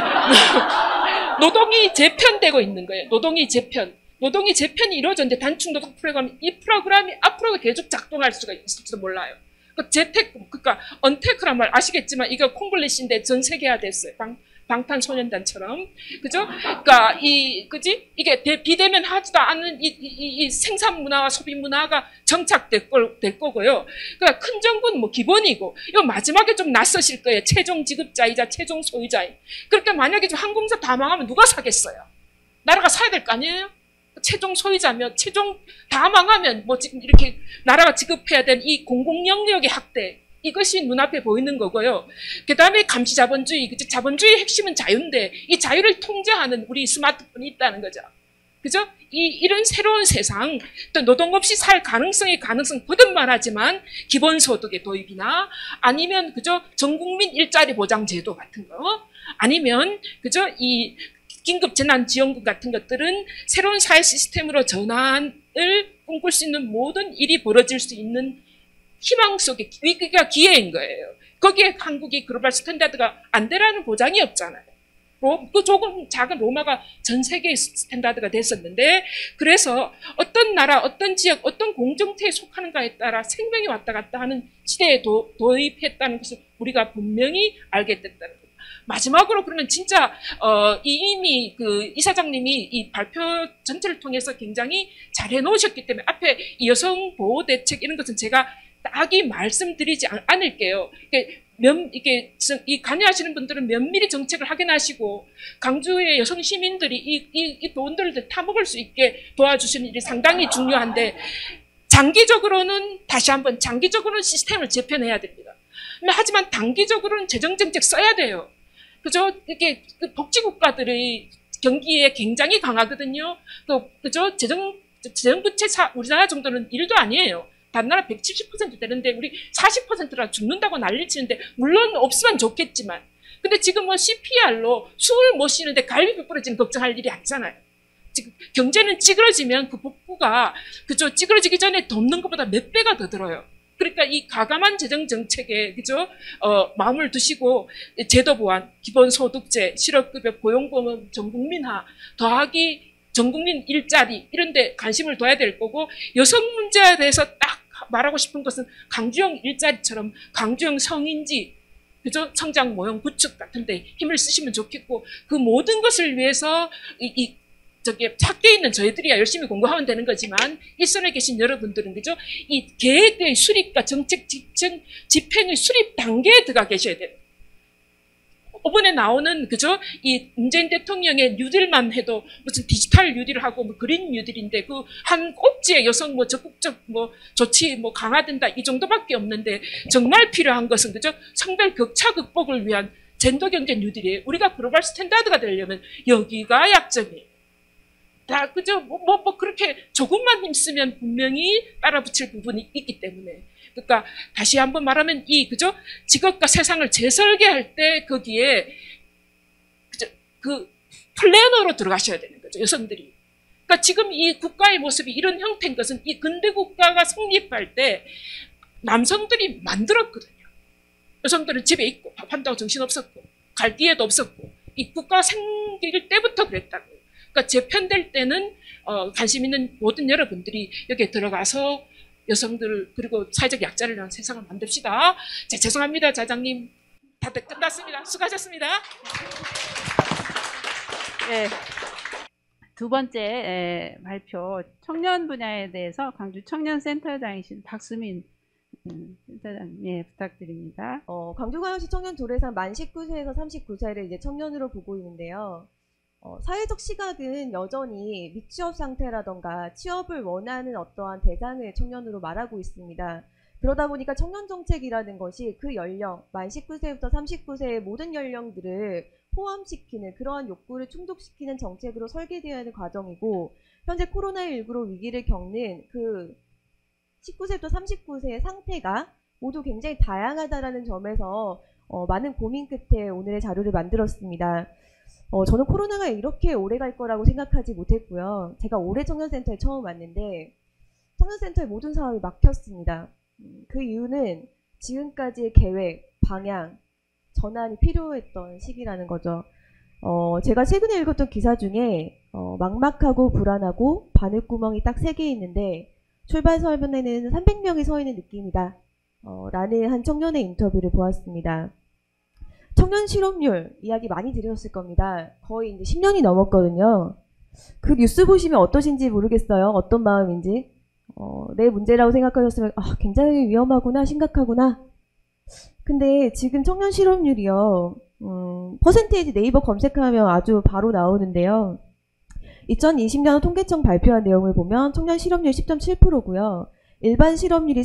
자, 노동이 재편되고 있는 거예요. 노동이 재편이 이루어졌는데 단축 노동 프로그램, 이 프로그램이 앞으로도 계속 작동할 수가 있을지도 몰라요. 그러니까 언테크란 말 아시겠지만 이거 콩글리시인데 전 세계화 됐어요. 방탄소년단처럼. 그죠? 그러니까 이게 비대면 하지도 않은 이 생산 문화와 소비 문화가 정착될 거고요. 그러니까 큰 정부는 기본이고, 이거 마지막에 좀 낯서실 거예요. 최종 지급자이자 최종 소유자인. 그러니까 만약에 좀 항공사 다 망하면 누가 사겠어요? 나라가 사야 될 거 아니에요? 최종 소유자면, 최종 다 망하면 지금 이렇게 나라가 지급해야 될 이 공공영역의 확대, 이것이 눈앞에 보이는 거고요. 그 다음에 감시자본주의, 그죠? 자본주의의 핵심은 자유인데, 이 자유를 통제하는 우리 스마트폰이 있다는 거죠. 그죠? 이런 새로운 세상, 또 노동 없이 살 가능성 거듭 말하지만, 기본소득의 도입이나, 아니면, 그죠? 전국민 일자리 보장 제도 같은 거, 아니면, 그죠? 이 긴급 재난지원금 같은 것들은 새로운 사회 시스템으로 전환을 꿈꿀 수 있는 모든 일이 벌어질 수 있는 희망 속의 위기가 기회인 거예요. 거기에 한국이 글로벌 스탠다드가 안 되라는 보장이 없잖아요. 그 조금 작은 로마가 전 세계의 스탠다드가 됐었는데, 그래서 어떤 나라, 어떤 지역, 어떤 공정태에 속하는가에 따라 생명이 왔다 갔다 하는 시대에 도입했다는 것을 우리가 분명히 알게 됐다는 거예요. 마지막으로 그러면 진짜 이미 그 이사장님이 이 발표 전체를 통해서 굉장히 잘 해놓으셨기 때문에 앞에 이 여성 보호 대책 이런 것은 제가 딱히 말씀드리지 않을게요. 이게 이 관여하시는 분들은 면밀히 정책을 확인하시고 강주의 여성 시민들이 이 돈들을 타먹을 수 있게 도와주시는 일이 상당히 중요한데, 장기적으로는 다시 한번 장기적으로는 시스템을 재편해야 됩니다. 하지만 단기적으로는 재정정책 써야 돼요. 그죠? 이게 그 복지국가들의 경기에 굉장히 강하거든요. 그죠? 재정부채 우리나라 정도는 1도 아니에요. 다른 나라 170% 되는데 우리 40%라 죽는다고 난리치는데, 물론 없으면 좋겠지만, 근데 지금 뭐 CPR로 숨을 못 쉬는데 갈비뼈 부러지는 걱정할 일이 아니잖아요. 지금 경제는 찌그러지면 그 복구가 그죠? 찌그러지기 전에 돕는 것보다 몇 배가 더 들어요. 그러니까 이 가감한 재정 정책에 그죠? 마음을 두시고 제도 보완, 기본소득제, 실업급여, 고용보험 전국민화 더하기 전국민 일자리 이런 데 관심을 둬야 될 거고, 여성 문제에 대해서 딱 말하고 싶은 것은 강주형 일자리처럼 강주형 성인지 그죠? 성장 모형 구축 같은 데 힘을 쓰시면 좋겠고, 그 모든 것을 위해서 학교에 있는 저희들이야 열심히 공부하면 되는 거지만, 일선에 계신 여러분들은 그죠? 이 계획의 수립과 정책 집행의 수립 단계에 들어가 계셔야 돼요. 이번에 나오는 그죠? 이 문재인 대통령의 뉴딜만 해도 무슨 디지털 뉴딜을 하고 뭐 그린 뉴딜인데, 그 한 꼭지에 여성 뭐 적극적 뭐 조치 뭐 강화된다 이 정도밖에 없는데, 정말 필요한 것은 그죠? 성별 격차 극복을 위한 젠더 경제 뉴딜이에요. 우리가 글로벌 스탠다드가 되려면 여기가 약점이에요. 다 그죠? 뭐 그렇게 조금만 힘쓰면 분명히 따라붙일 부분이 있기 때문에. 그러니까 다시 한번 말하면 이 그죠? 직업과 세상을 재설계할 때 거기에 그죠? 그 플래너로 들어가셔야 되는 거죠, 여성들이. 그러니까 지금 이 국가의 모습이 이런 형태인 것은 이 근대 국가가 성립할 때 남성들이 만들었거든요. 여성들은 집에 있고 밥한다고 정신없었고 갈 기회도 없었고, 이 국가가 생길 때부터 그랬다고요. 그러니까 재편될 때는 관심 있는 모든 여러분들이 여기에 들어가서 여성들 그리고 사회적 약자를 위한 세상을 만듭시다. 자, 죄송합니다, 자장님. 다들 끝났습니다. 수고하셨습니다. 네. 두 번째 발표, 청년 분야에 대해서 광주 청년센터장이신 박수민 센터장님, 예, 부탁드립니다. 광주광역시 청년 도래상 만 19세에서 39세를 이제 청년으로 보고 있는데요. 사회적 시각은 여전히 미취업 상태라던가 취업을 원하는 어떠한 대상을 청년으로 말하고 있습니다. 그러다 보니까 청년 정책이라는 것이 그 연령, 만 19세부터 39세의 모든 연령들을 포함시키는 그러한 욕구를 충족시키는 정책으로 설계되어야 하는 과정이고, 현재 코로나19로 위기를 겪는 그 19세부터 39세의 상태가 모두 굉장히 다양하다라는 점에서 많은 고민 끝에 오늘의 자료를 만들었습니다. 저는 코로나가 이렇게 오래 갈 거라고 생각하지 못했고요. 제가 올해 청년센터에 처음 왔는데 청년센터의 모든 사업이 막혔습니다. 그 이유는 지금까지의 계획, 방향, 전환이 필요했던 시기라는 거죠. 제가 최근에 읽었던 기사 중에 막막하고 불안하고 바늘구멍이 딱 3개 있는데 출발선에는 300명이 서 있는 느낌이다 라는 한 청년의 인터뷰를 보았습니다. 청년 실업률 이야기 많이 들으셨을 겁니다. 거의 이제 10년이 넘었거든요. 그 뉴스 보시면 어떠신지 모르겠어요. 어떤 마음인지. 내 문제라고 생각하셨으면 굉장히 위험하구나, 심각하구나. 근데 지금 청년 실업률이요. 퍼센테이지 네이버 검색하면 아주 바로 나오는데요. 2020년 통계청 발표한 내용을 보면 청년 실업률 10.7%고요. 일반 실업률이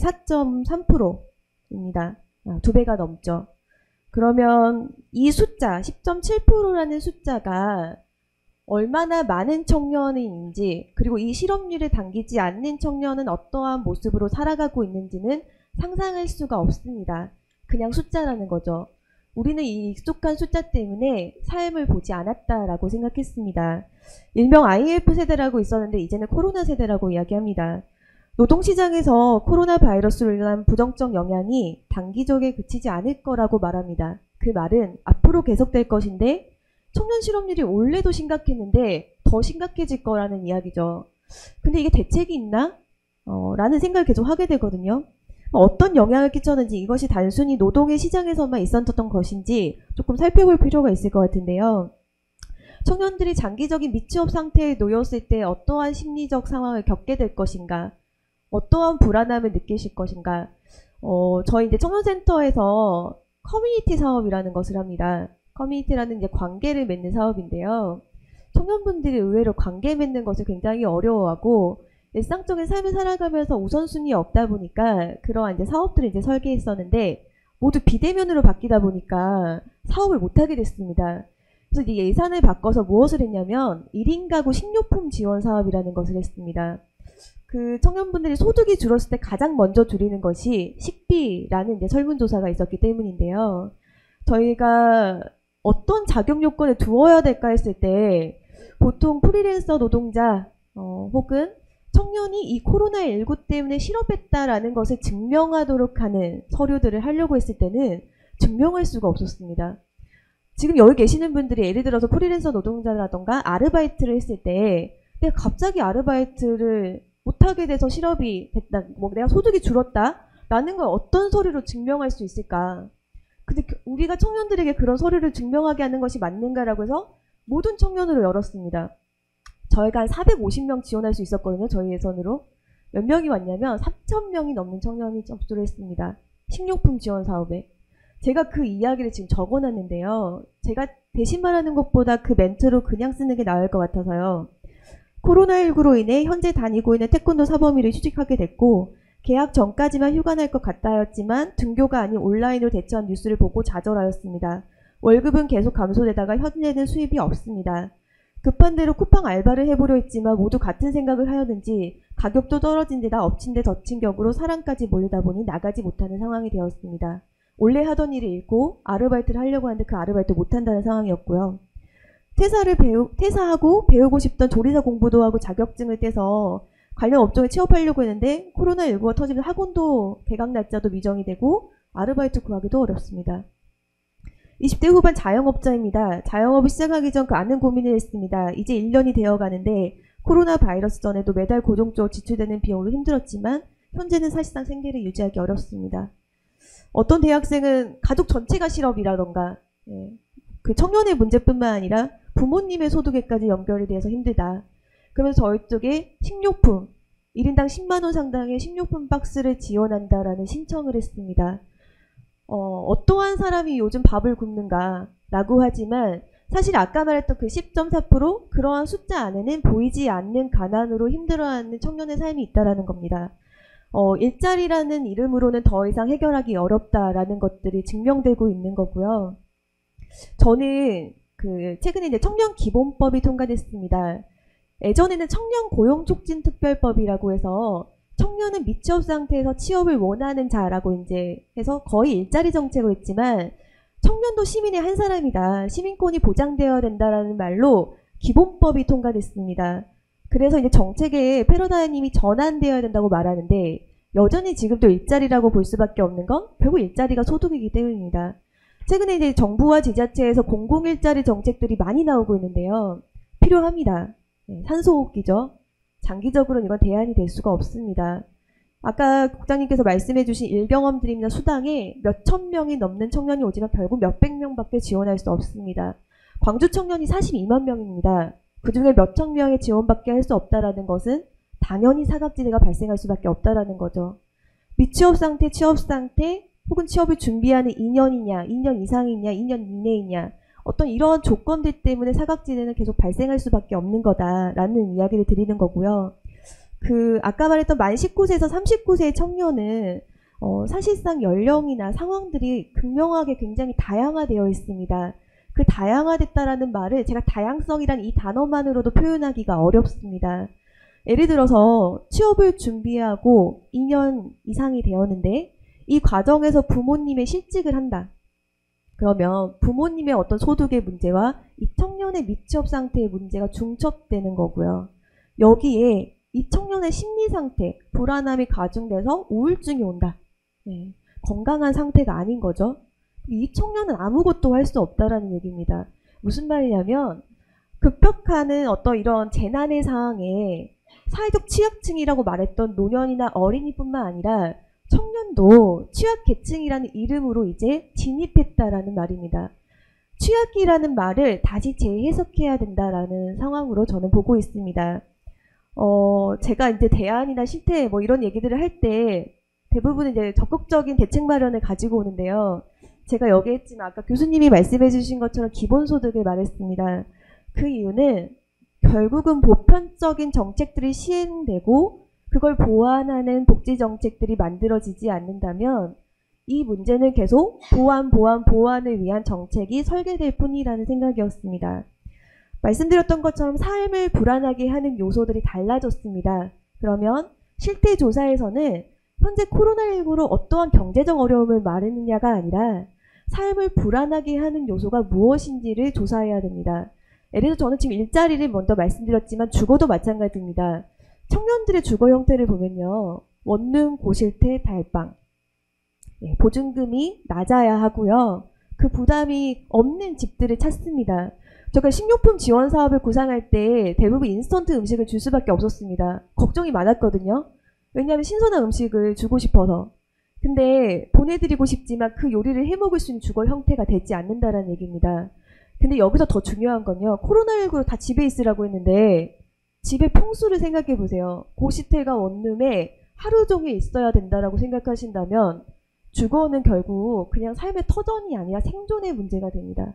4.3%입니다. 2배가 넘죠. 그러면 이 숫자 10.7%라는 숫자가 얼마나 많은 청년인지, 그리고 이 실업률을 당기지 않는 청년은 어떠한 모습으로 살아가고 있는지는 상상할 수가 없습니다. 그냥 숫자라는 거죠. 우리는 이 익숙한 숫자 때문에 삶을 보지 않았다라고 생각했습니다. 일명 IF 세대라고 있었는데 이제는 코로나 세대라고 이야기합니다. 노동시장에서 코로나 바이러스로 인한 부정적 영향이 단기적에 그치지 않을 거라고 말합니다. 그 말은 앞으로 계속될 것인데 청년 실업률이 원래도 심각했는데 더 심각해질 거라는 이야기죠. 근데 이게 대책이 있나? 라는 생각을 계속 하게 되거든요. 어떤 영향을 끼쳤는지, 이것이 단순히 노동의 시장에서만 있었던 것인지 조금 살펴볼 필요가 있을 것 같은데요. 청년들이 장기적인 미취업 상태에 놓였을 때 어떠한 심리적 상황을 겪게 될 것인가, 어떠한 불안함을 느끼실 것인가. 저희 이제 청년센터에서 커뮤니티 사업이라는 것을 합니다. 커뮤니티라는 이제 관계를 맺는 사업인데요. 청년분들이 의외로 관계 맺는 것을 굉장히 어려워하고 일상적인 삶을 살아가면서 우선순위 없다 보니까 그러한 이제 사업들을 이제 설계했었는데 모두 비대면으로 바뀌다 보니까 사업을 못하게 됐습니다. 그래서 이 예산을 바꿔서 무엇을 했냐면 1인 가구 식료품 지원 사업이라는 것을 했습니다. 그 청년분들이 소득이 줄었을 때 가장 먼저 줄이는 것이 식비라는 이제 설문조사가 있었기 때문인데요. 저희가 어떤 자격 요건을 두어야 될까 했을 때 보통 프리랜서 노동자 혹은 청년이 이 코로나19 때문에 실업했다라는 것을 증명하도록 하는 서류들을 하려고 했을 때는 증명할 수가 없었습니다. 지금 여기 계시는 분들이 예를 들어서 프리랜서 노동자라던가 아르바이트를 했을 때 내가 갑자기 아르바이트를 못하게 돼서 실업이 됐다, 뭐 내가 소득이 줄었다 라는 걸 어떤 서류로 증명할 수 있을까? 근데 우리가 청년들에게 그런 서류를 증명하게 하는 것이 맞는가라고 해서 모든 청년으로 열었습니다. 저희가 한 450명 지원할 수 있었거든요. 저희 예선으로. 몇 명이 왔냐면 3,000명이 넘는 청년이 접수를 했습니다. 식료품 지원 사업에. 제가 그 이야기를 지금 적어놨는데요. 제가 대신 말하는 것보다 그 멘트로 그냥 쓰는 게 나을 것 같아서요. 코로나19로 인해 현재 다니고 있는 태권도 사범위를 휴직하게 됐고 계약 전까지만 휴가 날 것 같다 하였지만 등교가 아닌 온라인으로 대처한 뉴스를 보고 좌절하였습니다. 월급은 계속 감소되다가 현재는 수입이 없습니다. 급한 대로 쿠팡 알바를 해보려 했지만 모두 같은 생각을 하였는지 가격도 떨어진 데다 엎친 데 덮친 격으로 사람까지 몰리다 보니 나가지 못하는 상황이 되었습니다. 원래 하던 일을 잃고 아르바이트를 하려고 하는데 그 아르바이트 못한다는 상황이었고요. 퇴사하고 배우고 싶던 조리사 공부도 하고 자격증을 떼서 관련 업종에 취업하려고 했는데 코로나19가 터지면 학원도 개강 날짜도 미정이 되고 아르바이트 구하기도 어렵습니다. 20대 후반 자영업자입니다. 자영업을 시작하기 전 많은 고민을 했습니다. 이제 1년이 되어가는데 코로나 바이러스 전에도 매달 고정적으로 지출되는 비용으로 힘들었지만 현재는 사실상 생계를 유지하기 어렵습니다. 어떤 대학생은 가족 전체가 실업이라던가 그 청년의 문제뿐만 아니라 부모님의 소득에까지 연결이 돼서 힘들다. 그러면서 저희 쪽에 식료품 1인당 10만 원 상당의 식료품 박스를 지원한다라는 신청을 했습니다. 어떠한 사람이 요즘 밥을 굶는가 라고 하지만 사실 아까 말했던 그 10.4% 그러한 숫자 안에는 보이지 않는 가난으로 힘들어하는 청년의 삶이 있다라는 겁니다. 일자리라는 이름으로는 더 이상 해결하기 어렵다라는 것들이 증명되고 있는 거고요. 저는 최근에 이제 청년 기본법이 통과됐습니다. 예전에는 청년 고용촉진특별법이라고 해서 청년은 미취업 상태에서 취업을 원하는 자라고 이제 해서 거의 일자리 정책을 했지만 청년도 시민의 한 사람이다. 시민권이 보장되어야 된다라는 말로 기본법이 통과됐습니다. 그래서 이제 정책의 패러다임이 전환되어야 된다고 말하는데 여전히 지금도 일자리라고 볼 수밖에 없는 건 결국 일자리가 소득이기 때문입니다. 최근에 이제 정부와 지자체에서 공공일자리 정책들이 많이 나오고 있는데요. 필요합니다. 산소호흡기죠. 장기적으로는 이건 대안이 될 수가 없습니다. 아까 국장님께서 말씀해 주신 일경험 드림이나 수당에 몇천 명이 넘는 청년이 오지만 결국 몇백 명밖에 지원할 수 없습니다. 광주 청년이 42만 명입니다. 그중에 몇천 명의 지원밖에 할 수 없다라는 것은 당연히 사각지대가 발생할 수밖에 없다라는 거죠. 미취업 상태, 취업 상태, 혹은 취업을 준비하는 2년이냐, 2년 이상이냐, 2년 이내이냐 어떤 이러한 조건들 때문에 사각지대는 계속 발생할 수밖에 없는 거다라는 이야기를 드리는 거고요. 아까 말했던 만 19세에서 39세의 청년은 사실상 연령이나 상황들이 극명하게 굉장히 다양화되어 있습니다. 그 다양화됐다라는 말을 제가 다양성이란 이 단어만으로도 표현하기가 어렵습니다. 예를 들어서 취업을 준비하고 2년 이상이 되었는데 이 과정에서 부모님의 실직을 한다. 그러면 부모님의 어떤 소득의 문제와 이 청년의 미취업 상태의 문제가 중첩되는 거고요. 여기에 이 청년의 심리 상태, 불안함이 가중돼서 우울증이 온다. 건강한 상태가 아닌 거죠. 이 청년은 아무것도 할 수 없다라는 얘기입니다. 무슨 말이냐면 급격하는 어떤 이런 재난의 상황에 사회적 취약층이라고 말했던 노년이나 어린이뿐만 아니라 청년도 취약계층이라는 이름으로 이제 진입했다라는 말입니다. 취약이라는 말을 다시 재해석해야 된다라는 상황으로 저는 보고 있습니다. 제가 이제 대안이나 실태 뭐 이런 얘기들을 할 때 대부분 이제 적극적인 대책 마련을 가지고 오는데요. 제가 여기 했지만 아까 교수님이 말씀해 주신 것처럼 기본소득을 말했습니다. 그 이유는 결국은 보편적인 정책들이 시행되고 그걸 보완하는 복지 정책들이 만들어지지 않는다면 이 문제는 계속 보완을 위한 정책이 설계될 뿐이라는 생각이었습니다. 말씀드렸던 것처럼 삶을 불안하게 하는 요소들이 달라졌습니다. 그러면 실태조사에서는 현재 코로나19로 어떠한 경제적 어려움을 말했느냐가 아니라 삶을 불안하게 하는 요소가 무엇인지를 조사해야 됩니다. 예를 들어 저는 지금 일자리를 먼저 말씀드렸지만 주거도 마찬가지입니다. 청년들의 주거 형태를 보면요. 원룸, 고실태, 달방. 보증금이 낮아야 하고요. 그 부담이 없는 집들을 찾습니다. 제가 식료품 지원 사업을 구상할 때 대부분 인스턴트 음식을 줄 수밖에 없었습니다. 걱정이 많았거든요. 왜냐하면 신선한 음식을 주고 싶어서. 근데 보내드리고 싶지만 그 요리를 해먹을 수 있는 주거 형태가 되지 않는다라는 얘기입니다. 근데 여기서 더 중요한 건요. 코로나19로 다 집에 있으라고 했는데 집의 평수를 생각해 보세요. 고시텔과 원룸에 하루 종일 있어야 된다라고 생각하신다면 주거는 결국 그냥 삶의 터전이 아니라 생존의 문제가 됩니다.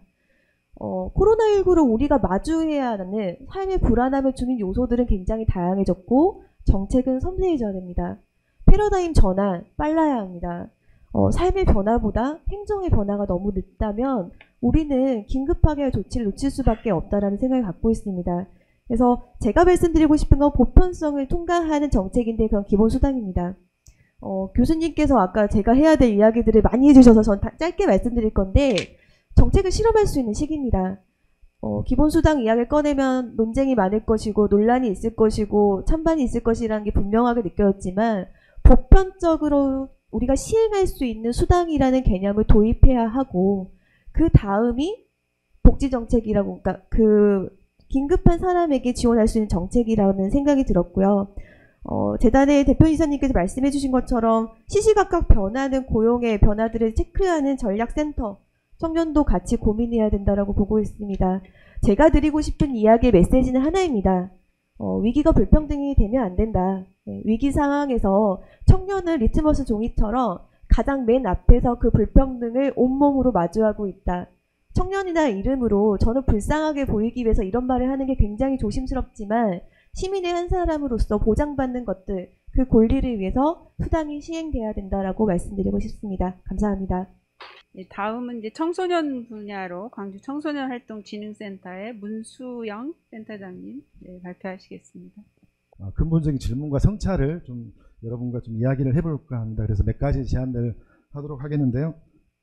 코로나19로 우리가 마주해야 하는 삶의 불안함을 주는 요소들은 굉장히 다양해졌고 정책은 섬세해져야 됩니다. 패러다임 전환 빨라야 합니다. 삶의 변화보다 행정의 변화가 너무 늦다면 우리는 긴급하게 조치를 놓칠 수밖에 없다라는 생각을 갖고 있습니다. 그래서 제가 말씀드리고 싶은 건 보편성을 통과하는 정책인데 그건 기본수당입니다. 교수님께서 아까 제가 해야 될 이야기들을 많이 해주셔서 전 짧게 말씀드릴 건데 정책을 실험할 수 있는 시기입니다. 기본수당 이야기를 꺼내면 논쟁이 많을 것이고 논란이 있을 것이고 찬반이 있을 것이라는 게 분명하게 느껴졌지만 보편적으로 우리가 시행할 수 있는 수당이라는 개념을 도입해야 하고 그 다음이 복지정책이라고 그러니까 그 긴급한 사람에게 지원할 수 있는 정책이라는 생각이 들었고요. 재단의 대표이사님께서 말씀해 주신 것처럼 시시각각 변하는 고용의 변화들을 체크하는 전략센터 청년도 같이 고민해야 된다라고 보고 있습니다. 제가 드리고 싶은 이야기의 메시지는 하나입니다. 위기가 불평등이 되면 안 된다. 위기 상황에서 청년은 리트머스 종이처럼 가장 맨 앞에서 그 불평등을 온몸으로 마주하고 있다. 청년이나 이름으로 저는 불쌍하게 보이기 위해서 이런 말을 하는 게 굉장히 조심스럽지만 시민의 한 사람으로서 보장받는 것들, 그 권리를 위해서 수당이 시행돼야 된다라고 말씀드리고 싶습니다. 감사합니다. 네, 다음은 이제 청소년 분야로 광주 청소년활동진흥센터의 문수영 센터장님 발표하시겠습니다. 근본적인 질문과 성찰을 좀 여러분과 좀 이야기를 해볼까 합니다. 그래서 몇 가지 제안을 하도록 하겠는데요.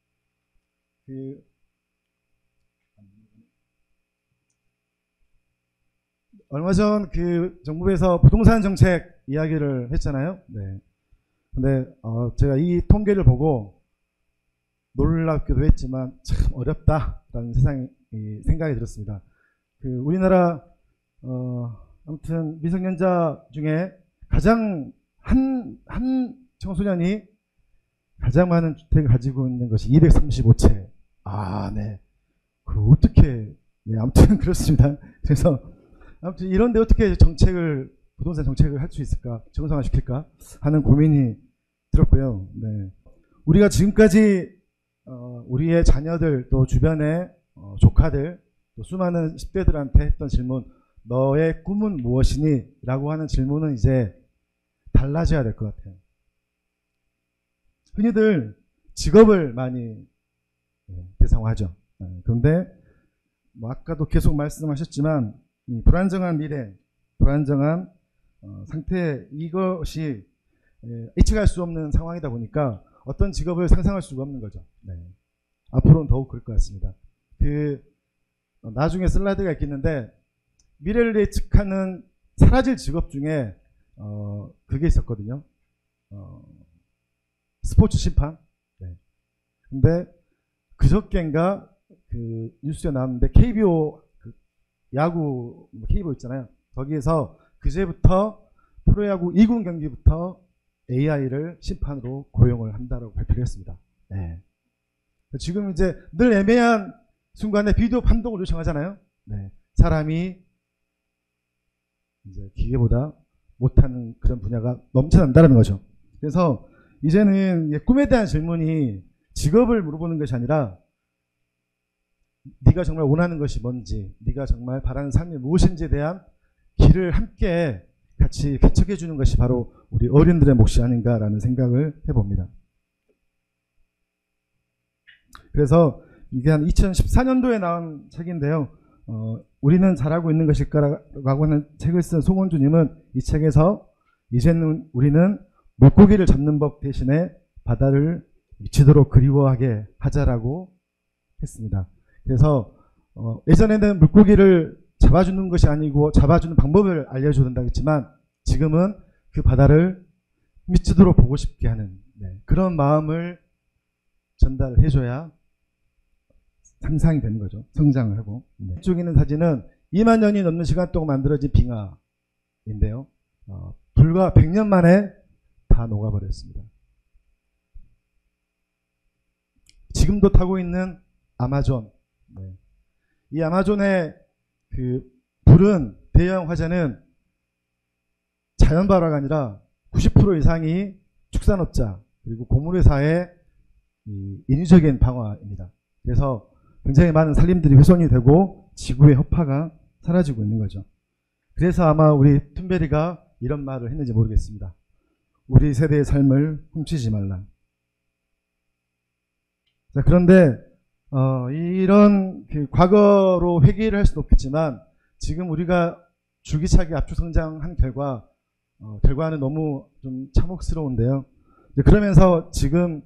얼마 전 정부에서 부동산 정책 이야기를 했잖아요. 네. 근데 제가 이 통계를 보고 놀랍기도 했지만 참 어렵다라는 생각이 들었습니다. 우리나라 아무튼 미성년자 중에 가장 한 청소년이 가장 많은 주택을 가지고 있는 것이 235채. 네. 어떻게? 네, 아무튼 그렇습니다. 그래서 아무튼 이런데 어떻게 부동산 정책을 할 수 있을까, 정상화 시킬까 하는 고민이 들었고요. 네. 우리가 지금까지 우리의 자녀들 또 주변의 조카들 또 수많은 10대들한테 했던 질문, 너의 꿈은 무엇이니? 라고 하는 질문은 이제 달라져야 될 것 같아요. 흔히들 직업을 많이 대상화하죠. 그런데 아까도 계속 말씀하셨지만 이 불안정한 미래, 불안정한 상태, 이것이 예측할 수 없는 상황이다 보니까 어떤 직업을 상상할 수가 없는 거죠. 네. 앞으로는 더욱 그럴 것 같습니다. 나중에 슬라이드가 있겠는데 미래를 예측하는 사라질 직업 중에 그게 있었거든요. 스포츠 심판. 네. 근데 그저께인가 그 뉴스에 나왔는데 KBO 그 야구 KBO 있잖아요. 거기에서 그제부터 프로야구 2군 경기부터 AI를 심판으로 고용을 한다고 발표를 했습니다. 네. 지금 이제 늘 애매한 순간에 비디오 판독을 요청하잖아요. 네. 사람이 이제 기계보다 못하는 그런 분야가 넘쳐난다는 거죠. 그래서 이제는 꿈에 대한 질문이 직업을 물어보는 것이 아니라 네가 정말 원하는 것이 뭔지, 네가 정말 바라는 삶이 무엇인지에 대한 길을 함께 같이 개척해 주는 것이 바로 우리 어린들의 몫이 아닌가라는 생각을 해봅니다. 그래서 이게 한 2014년도에 나온 책인데요. 우리는 잘하고 있는 것일까라고 하는 책을 쓴 송원주님은 이 책에서 이제는 우리는 물고기를 잡는 법 대신에 바다를 미치도록 그리워하게 하자라고 했습니다. 그래서 예전에는 물고기를 잡아주는 것이 아니고 잡아주는 방법을 알려줘야 된다고 했지만 지금은 그 바다를 미치도록 보고 싶게 하는 그런 마음을 전달해줘야 상상이 되는 거죠. 성장을 하고. 이쪽에 있는 사진은 2만 년이 넘는 시간 동안 만들어진 빙하인데요. 불과 100년 만에 다 녹아버렸습니다. 지금도 타고 있는 아마존. 이 아마존의 그 불은 대형 화재는 자연 발화가 아니라 90% 이상이 축산업자 그리고 고물회사의 인위적인 방화입니다. 그래서 굉장히 많은 산림들이 훼손이 되고 지구의 허파가 사라지고 있는 거죠. 그래서 아마 우리 툰베리가 이런 말을 했는지 모르겠습니다. 우리 세대의 삶을 훔치지 말라. 자, 그런데 이런 그 과거로 회귀를 할 수는 없겠지만 지금 우리가 줄기차게 압축 성장한 결과는 너무 좀 참혹스러운데요. 그러면서 지금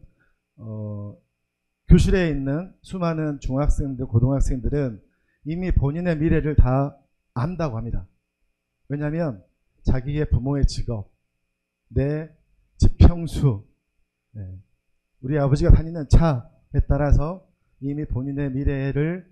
교실에 있는 수많은 중학생들, 고등학생들은 이미 본인의 미래를 다 안다고 합니다. 왜냐하면 자기의 부모의 직업, 내 집 평수, 우리 아버지가 다니는 차에 따라서 이미 본인의 미래를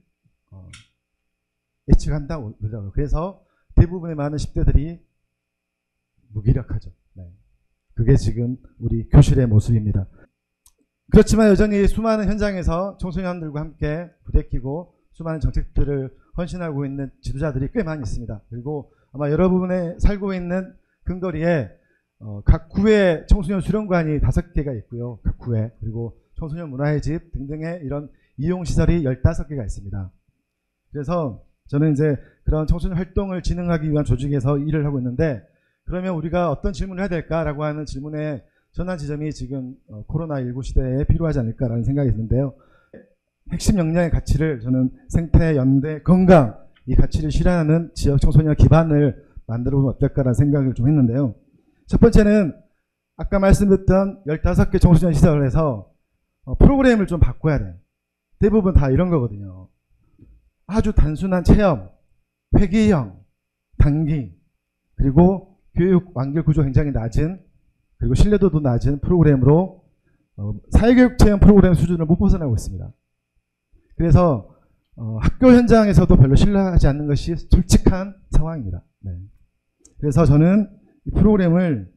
예측한다고 그러더라고요. 그래서 대부분의 많은 10대들이 무기력하죠. 그게 지금 우리 교실의 모습입니다. 그렇지만 여전히 수많은 현장에서 청소년들과 함께 부대끼고 수많은 정책들을 헌신하고 있는 지도자들이 꽤 많이 있습니다. 그리고 아마 여러분의 살고 있는 근거리에 각 구의 청소년 수련관이 5개가 있고요. 각 구에. 그리고 청소년 문화의 집 등등의 이런 이용시설이 15개가 있습니다. 그래서 저는 이제 그런 청소년 활동을 진흥하기 위한 조직에서 일을 하고 있는데 그러면 우리가 어떤 질문을 해야 될까라고 하는 질문에 전환 지점이 지금 코로나19 시대에 필요하지 않을까라는 생각이 드는데요. 핵심 역량의 가치를 저는 생태, 연대, 건강 이 가치를 실현하는 지역 청소년 기반을 만들어 보면 어떨까라는 생각을 좀 했는데요. 첫 번째는 아까 말씀드렸던 15개 청소년 시설에서 프로그램을 좀 바꿔야 돼요. 대부분 다 이런 거거든요. 아주 단순한 체험, 회기형, 단기, 그리고 교육 완결 구조 굉장히 낮은 그리고 신뢰도도 낮은 프로그램으로 사회교육 체험 프로그램 수준을 못 벗어나고 있습니다. 그래서 학교 현장에서도 별로 신뢰하지 않는 것이 솔직한 상황입니다. 그래서 저는 이 프로그램을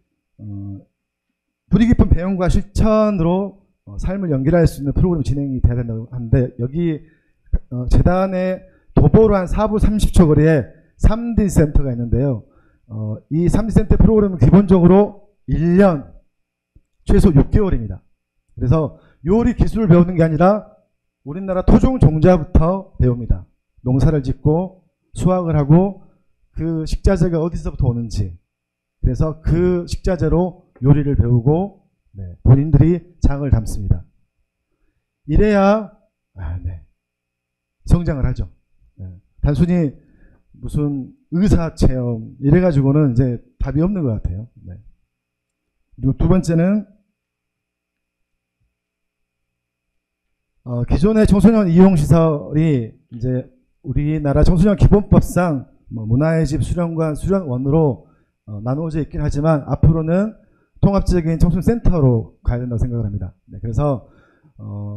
뿌리 깊은 배움과 실천으로 삶을 연결할 수 있는 프로그램 진행이 돼야 된다고 하는데 여기 재단의 도보로 한 4분 30초 거리에 3D 센터가 있는데요. 이 3D 센터 프로그램은 기본적으로 1년 최소 6개월입니다. 그래서 요리 기술을 배우는 게 아니라 우리나라 토종 종자부터 배웁니다. 농사를 짓고 수확을 하고 그 식자재가 어디서부터 오는지 그래서 그 식자재로 요리를 배우고 본인들이 장을 담습니다. 이래야 성장을 하죠. 단순히 무슨 의사 체험 이래가지고는 이제 답이 없는 것 같아요. 그리고 두 번째는 기존의 청소년 이용시설이 이제 우리나라 청소년 기본법상 문화의 집 수련관 수련원으로 나누어져 있긴 하지만 앞으로는 통합적인 청소년 센터로 가야 된다고 생각을 합니다. 그래서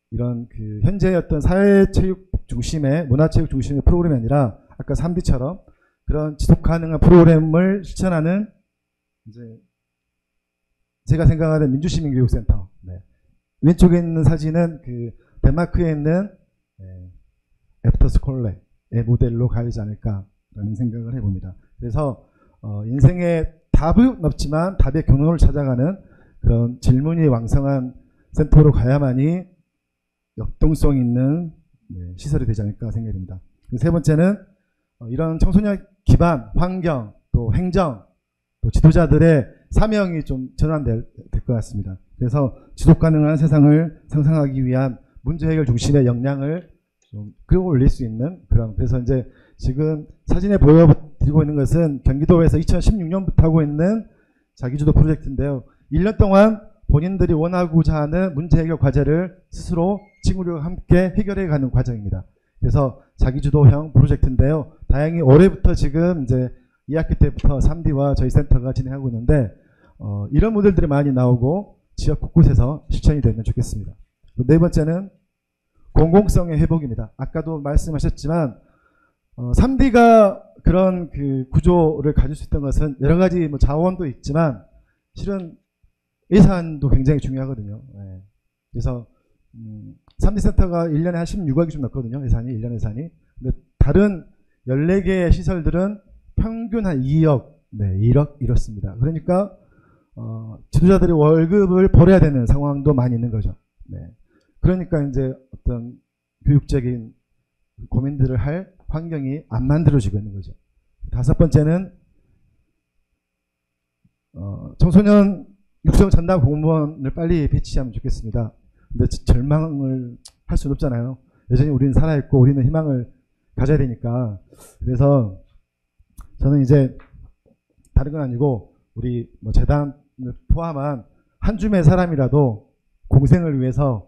이런 그 현재의 어떤 사회체육 중심의 문화체육 중심의 프로그램이 아니라 아까 3D처럼 그런 지속 가능한 프로그램을 실천하는 이제 제가 생각하는 민주시민교육센터. 네. 왼쪽에 있는 사진은 그 덴마크에 있는 애프터스콜레의 모델로 가야지 않을까라는 생각을 해봅니다. 그래서 인생에 답은 없지만 답의 경로를 찾아가는 그런 질문이 왕성한 센터로 가야만이 역동성 있는 시설이 되지 않을까 생각됩니다. 세 번째는 이런 청소년 기반, 환경, 또 행정, 또 지도자들의 사명이 좀 전환될 것 같습니다. 그래서 지속 가능한 세상을 상상하기 위한 문제 해결 중심의 역량을 좀 끌어올릴 수 있는 그런, 그래서 이제 지금 사진에 보여드리고 있는 것은 경기도에서 2016년부터 하고 있는 자기주도 프로젝트인데요. 1년 동안 본인들이 원하고자 하는 문제 해결 과제를 스스로 친구들과 함께 해결해가는 과정입니다. 그래서 자기주도형 프로젝트인데요. 다행히 올해부터 지금 이제 2학기 때부터 3D와 저희 센터가 진행하고 있는데 이런 모델들이 많이 나오고 지역 곳곳에서 실천이 되면 좋겠습니다. 네 번째는 공공성의 회복입니다. 아까도 말씀하셨지만 3D가 그런 그 구조를 가질 수 있던 것은 여러 가지 뭐 자원도 있지만 실은 예산도 굉장히 중요하거든요. 네. 그래서 3D 센터가 1년에 한 16억이 좀 넘거든요. 예산이 1년 예산이. 근데 다른 14개의 시설들은 평균 한 2억, 네, 1억 이렇습니다. 그러니까 지도자들이 월급을 벌어야 되는 상황도 많이 있는 거죠. 네. 그러니까 이제 어떤 교육적인 고민들을 할 환경이 안 만들어지고 있는 거죠. 다섯 번째는 청소년 육성 전담 공무원을 빨리 배치하면 좋겠습니다. 근데 절망을 할 수는 없잖아요. 여전히 우리는 살아있고 우리는 희망을 가져야 되니까. 그래서 저는 이제 다른 건 아니고 우리 뭐 재단을 포함한 한 줌의 사람이라도 공생을 위해서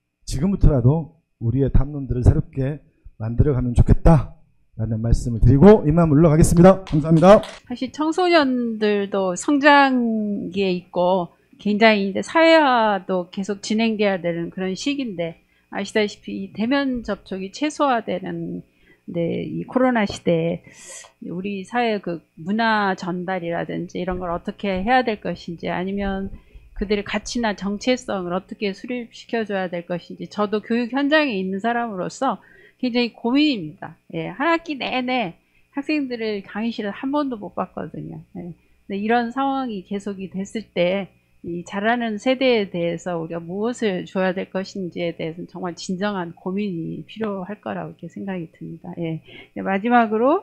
지금부터라도 우리의 담론들을 새롭게 만들어가면 좋겠다라는 말씀을 드리고 이만 물러가겠습니다. 감사합니다. 사실 청소년들도 성장기에 있고 굉장히 이제 사회화도 계속 진행돼야 되는 그런 시기인데 아시다시피 이 대면 접촉이 최소화되는 이 코로나 시대에 우리 사회 그 문화 전달이라든지 이런 걸 어떻게 해야 될 것인지 아니면 그들의 가치나 정체성을 어떻게 수립시켜줘야 될 것인지 저도 교육 현장에 있는 사람으로서 굉장히 고민입니다. 예, 한 학기 내내 학생들을 강의실에 한 번도 못 봤거든요. 예, 근데 이런 상황이 계속이 됐을 때 이 자라는 세대에 대해서 우리가 무엇을 줘야 될 것인지에 대해서는 정말 진정한 고민이 필요할 거라고 이렇게 생각이 듭니다. 예, 마지막으로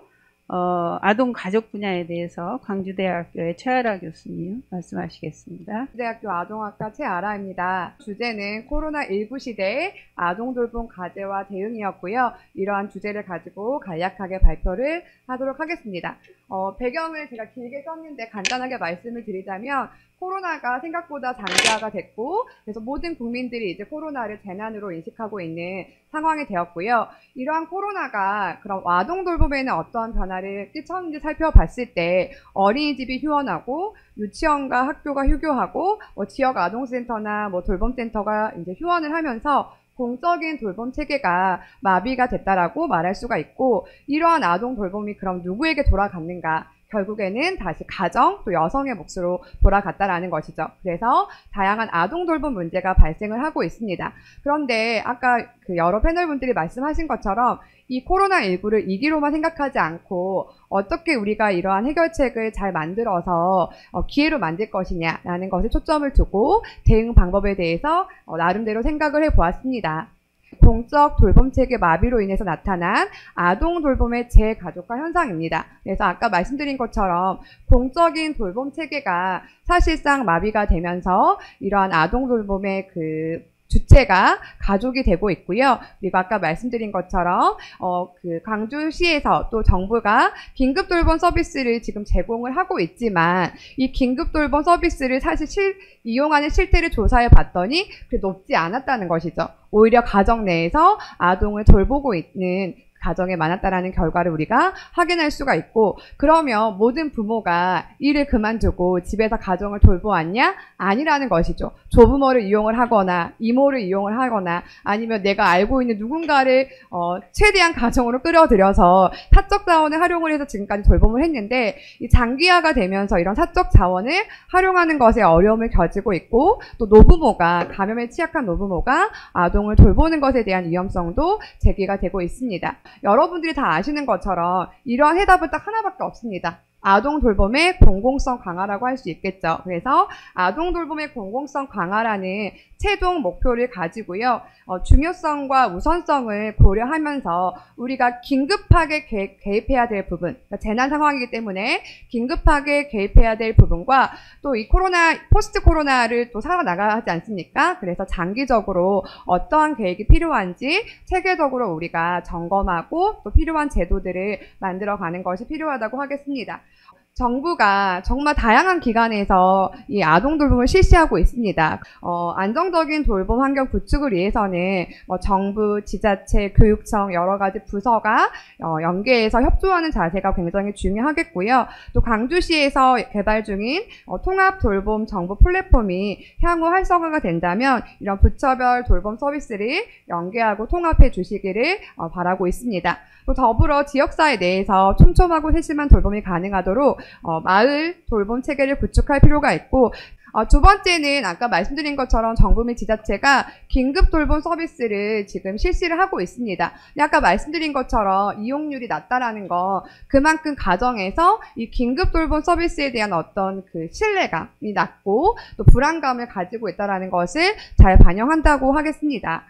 아동 가족 분야에 대해서 광주대학교의 최아라 교수님 말씀하시겠습니다. 대학교 아동학과 최아라입니다. 주제는 코로나19 시대의 아동 돌봄 과제와 대응이었고요. 이러한 주제를 가지고 간략하게 발표를 하도록 하겠습니다. 배경을 제가 길게 썼는데 간단하게 말씀을 드리자면 코로나가 생각보다 장기화가 됐고 그래서 모든 국민들이 이제 코로나를 재난으로 인식하고 있는 상황이 되었고요. 이러한 코로나가 그럼 아동 돌봄에는 어떠한 변화를 끼쳤는지 살펴봤을 때 어린이집이 휴원하고 유치원과 학교가 휴교하고 지역 아동센터나 돌봄센터가 이제 휴원을 하면서 공적인 돌봄 체계가 마비가 됐다라고 말할 수가 있고 이러한 아동 돌봄이 그럼 누구에게 돌아갔는가? 결국에는 다시 가정 또 여성의 몫으로 돌아갔다라는 것이죠. 그래서 다양한 아동 돌봄 문제가 발생을 하고 있습니다. 그런데 아까 그 여러 패널분들이 말씀하신 것처럼 이 코로나19를 위기로만 생각하지 않고 어떻게 우리가 이러한 해결책을 잘 만들어서 기회로 만들 것이냐라는 것에 초점을 두고 대응 방법에 대해서 나름대로 생각을 해보았습니다. 공적 돌봄체계 마비로 인해서 나타난 아동 돌봄의 재가족화 현상입니다. 그래서 아까 말씀드린 것처럼 공적인 돌봄체계가 사실상 마비가 되면서 이러한 아동 돌봄의 그 주체가 가족이 되고 있고요. 그리고 아까 말씀드린 것처럼 그 광주시에서 또 정부가 긴급 돌봄 서비스를 지금 제공을 하고 있지만 이 긴급 돌봄 서비스를 사실 이용하는 실태를 조사해 봤더니 그게 높지 않았다는 것이죠. 오히려 가정 내에서 아동을 돌보고 있는 가정에 많았다라는 결과를 우리가 확인할 수가 있고, 그러면 모든 부모가 일을 그만두고 집에서 가정을 돌보았냐? 아니라는 것이죠. 조부모를 이용을 하거나 이모를 이용을 하거나 아니면 내가 알고 있는 누군가를 최대한 가정으로 끌어들여서 사적 자원을 활용을 해서 지금까지 돌봄을 했는데, 이 장기화가 되면서 이런 사적 자원을 활용하는 것에 어려움을 가지고 있고, 또 노부모가, 감염에 취약한 노부모가 아동을 돌보는 것에 대한 위험성도 제기가 되고 있습니다. 여러분들이 다 아시는 것처럼 이러한 해답은 딱 하나밖에 없습니다. 아동 돌봄의 공공성 강화라고 할 수 있겠죠. 그래서 아동 돌봄의 공공성 강화라는 최종 목표를 가지고요. 중요성과 우선성을 고려하면서 우리가 긴급하게 개입해야 될 부분, 그러니까 재난 상황이기 때문에 긴급하게 개입해야 될 부분과 또 이 포스트 코로나를 또 살아나가야 하지 않습니까? 그래서 장기적으로 어떠한 계획이 필요한지 체계적으로 우리가 점검하고 또 필요한 제도들을 만들어가는 것이 필요하다고 하겠습니다. 정부가 정말 다양한 기관에서 이 아동 돌봄을 실시하고 있습니다. 안정적인 돌봄 환경 구축을 위해서는 정부, 지자체, 교육청 여러 가지 부서가 연계해서 협조하는 자세가 굉장히 중요하겠고요. 또 광주시에서 개발 중인 통합 돌봄 정보 플랫폼이 향후 활성화가 된다면 이런 부처별 돌봄 서비스를 연계하고 통합해 주시기를 바라고 있습니다. 또 더불어 지역사회 내에서 촘촘하고 세심한 돌봄이 가능하도록 마을 돌봄 체계를 구축할 필요가 있고, 두 번째는 아까 말씀드린 것처럼 정부 및 지자체가 긴급 돌봄 서비스를 지금 실시를 하고 있습니다. 아까 말씀드린 것처럼 이용률이 낮다라는 거, 그만큼 가정에서 이 긴급 돌봄 서비스에 대한 어떤 그 신뢰감이 낮고 또 불안감을 가지고 있다라는 것을 잘 반영한다고 하겠습니다.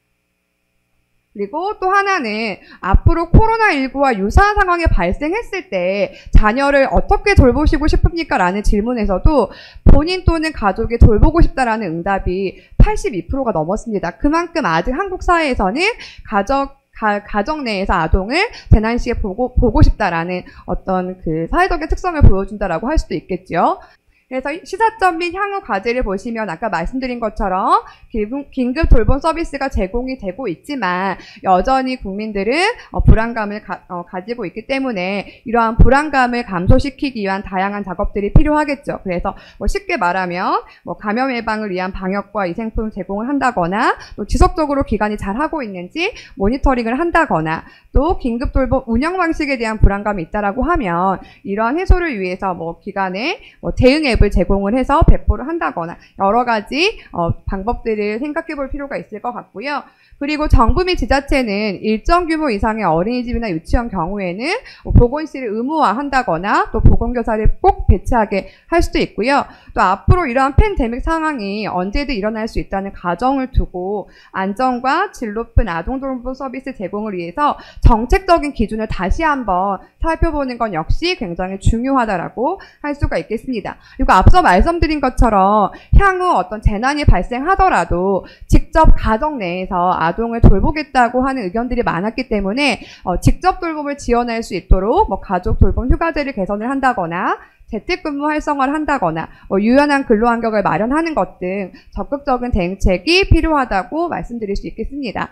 그리고 또 하나는 앞으로 코로나19와 유사한 상황이 발생했을 때 자녀를 어떻게 돌보시고 싶습니까? 라는 질문에서도 본인 또는 가족이 돌보고 싶다라는 응답이 82%가 넘었습니다. 그만큼 아직 한국 사회에서는 가정 내에서 아동을 재난 시에 보고 싶다라는 어떤 그 사회적인 특성을 보여준다라고 할 수도 있겠죠. 그래서 시사점 및 향후 과제를 보시면 아까 말씀드린 것처럼 긴급 돌봄 서비스가 제공이 되고 있지만 여전히 국민들은 불안감을 가지고 있기 때문에 이러한 불안감을 감소시키기 위한 다양한 작업들이 필요하겠죠. 그래서 쉽게 말하면 감염 예방을 위한 방역과 위생품 제공을 한다거나 또 지속적으로 기관이 잘 하고 있는지 모니터링을 한다거나 또 긴급 돌봄 운영 방식에 대한 불안감이 있다라고 하면 이러한 해소를 위해서 기관에 대응 앱을 제공을 해서 배포를 한다거나 여러 가지 방법들을 생각해 볼 필요가 있을 것 같고요. 그리고 정부 및 지자체는 일정 규모 이상의 어린이집이나 유치원 경우에는 보건실을 의무화한다거나 또 보건교사를 꼭 배치하게 할 수도 있고요. 또 앞으로 이러한 팬데믹 상황이 언제든 일어날 수 있다는 가정을 두고 안전과 질 높은 아동 돌봄 서비스 제공을 위해서 정책적인 기준을 다시 한번 살펴보는 건 역시 굉장히 중요하다라고 할 수가 있겠습니다. 그리고 앞서 말씀드린 것처럼 향후 어떤 재난이 발생하더라도 직접 가정 내에서 아동을 돌보겠다고 하는 의견들이 많았기 때문에 직접 돌봄을 지원할 수 있도록 가족 돌봄 휴가제를 개선을 한다거나 재택근무 활성화를 한다거나 유연한 근로환경을 마련하는 것 등 적극적인 대응책이 필요하다고 말씀드릴 수 있겠습니다.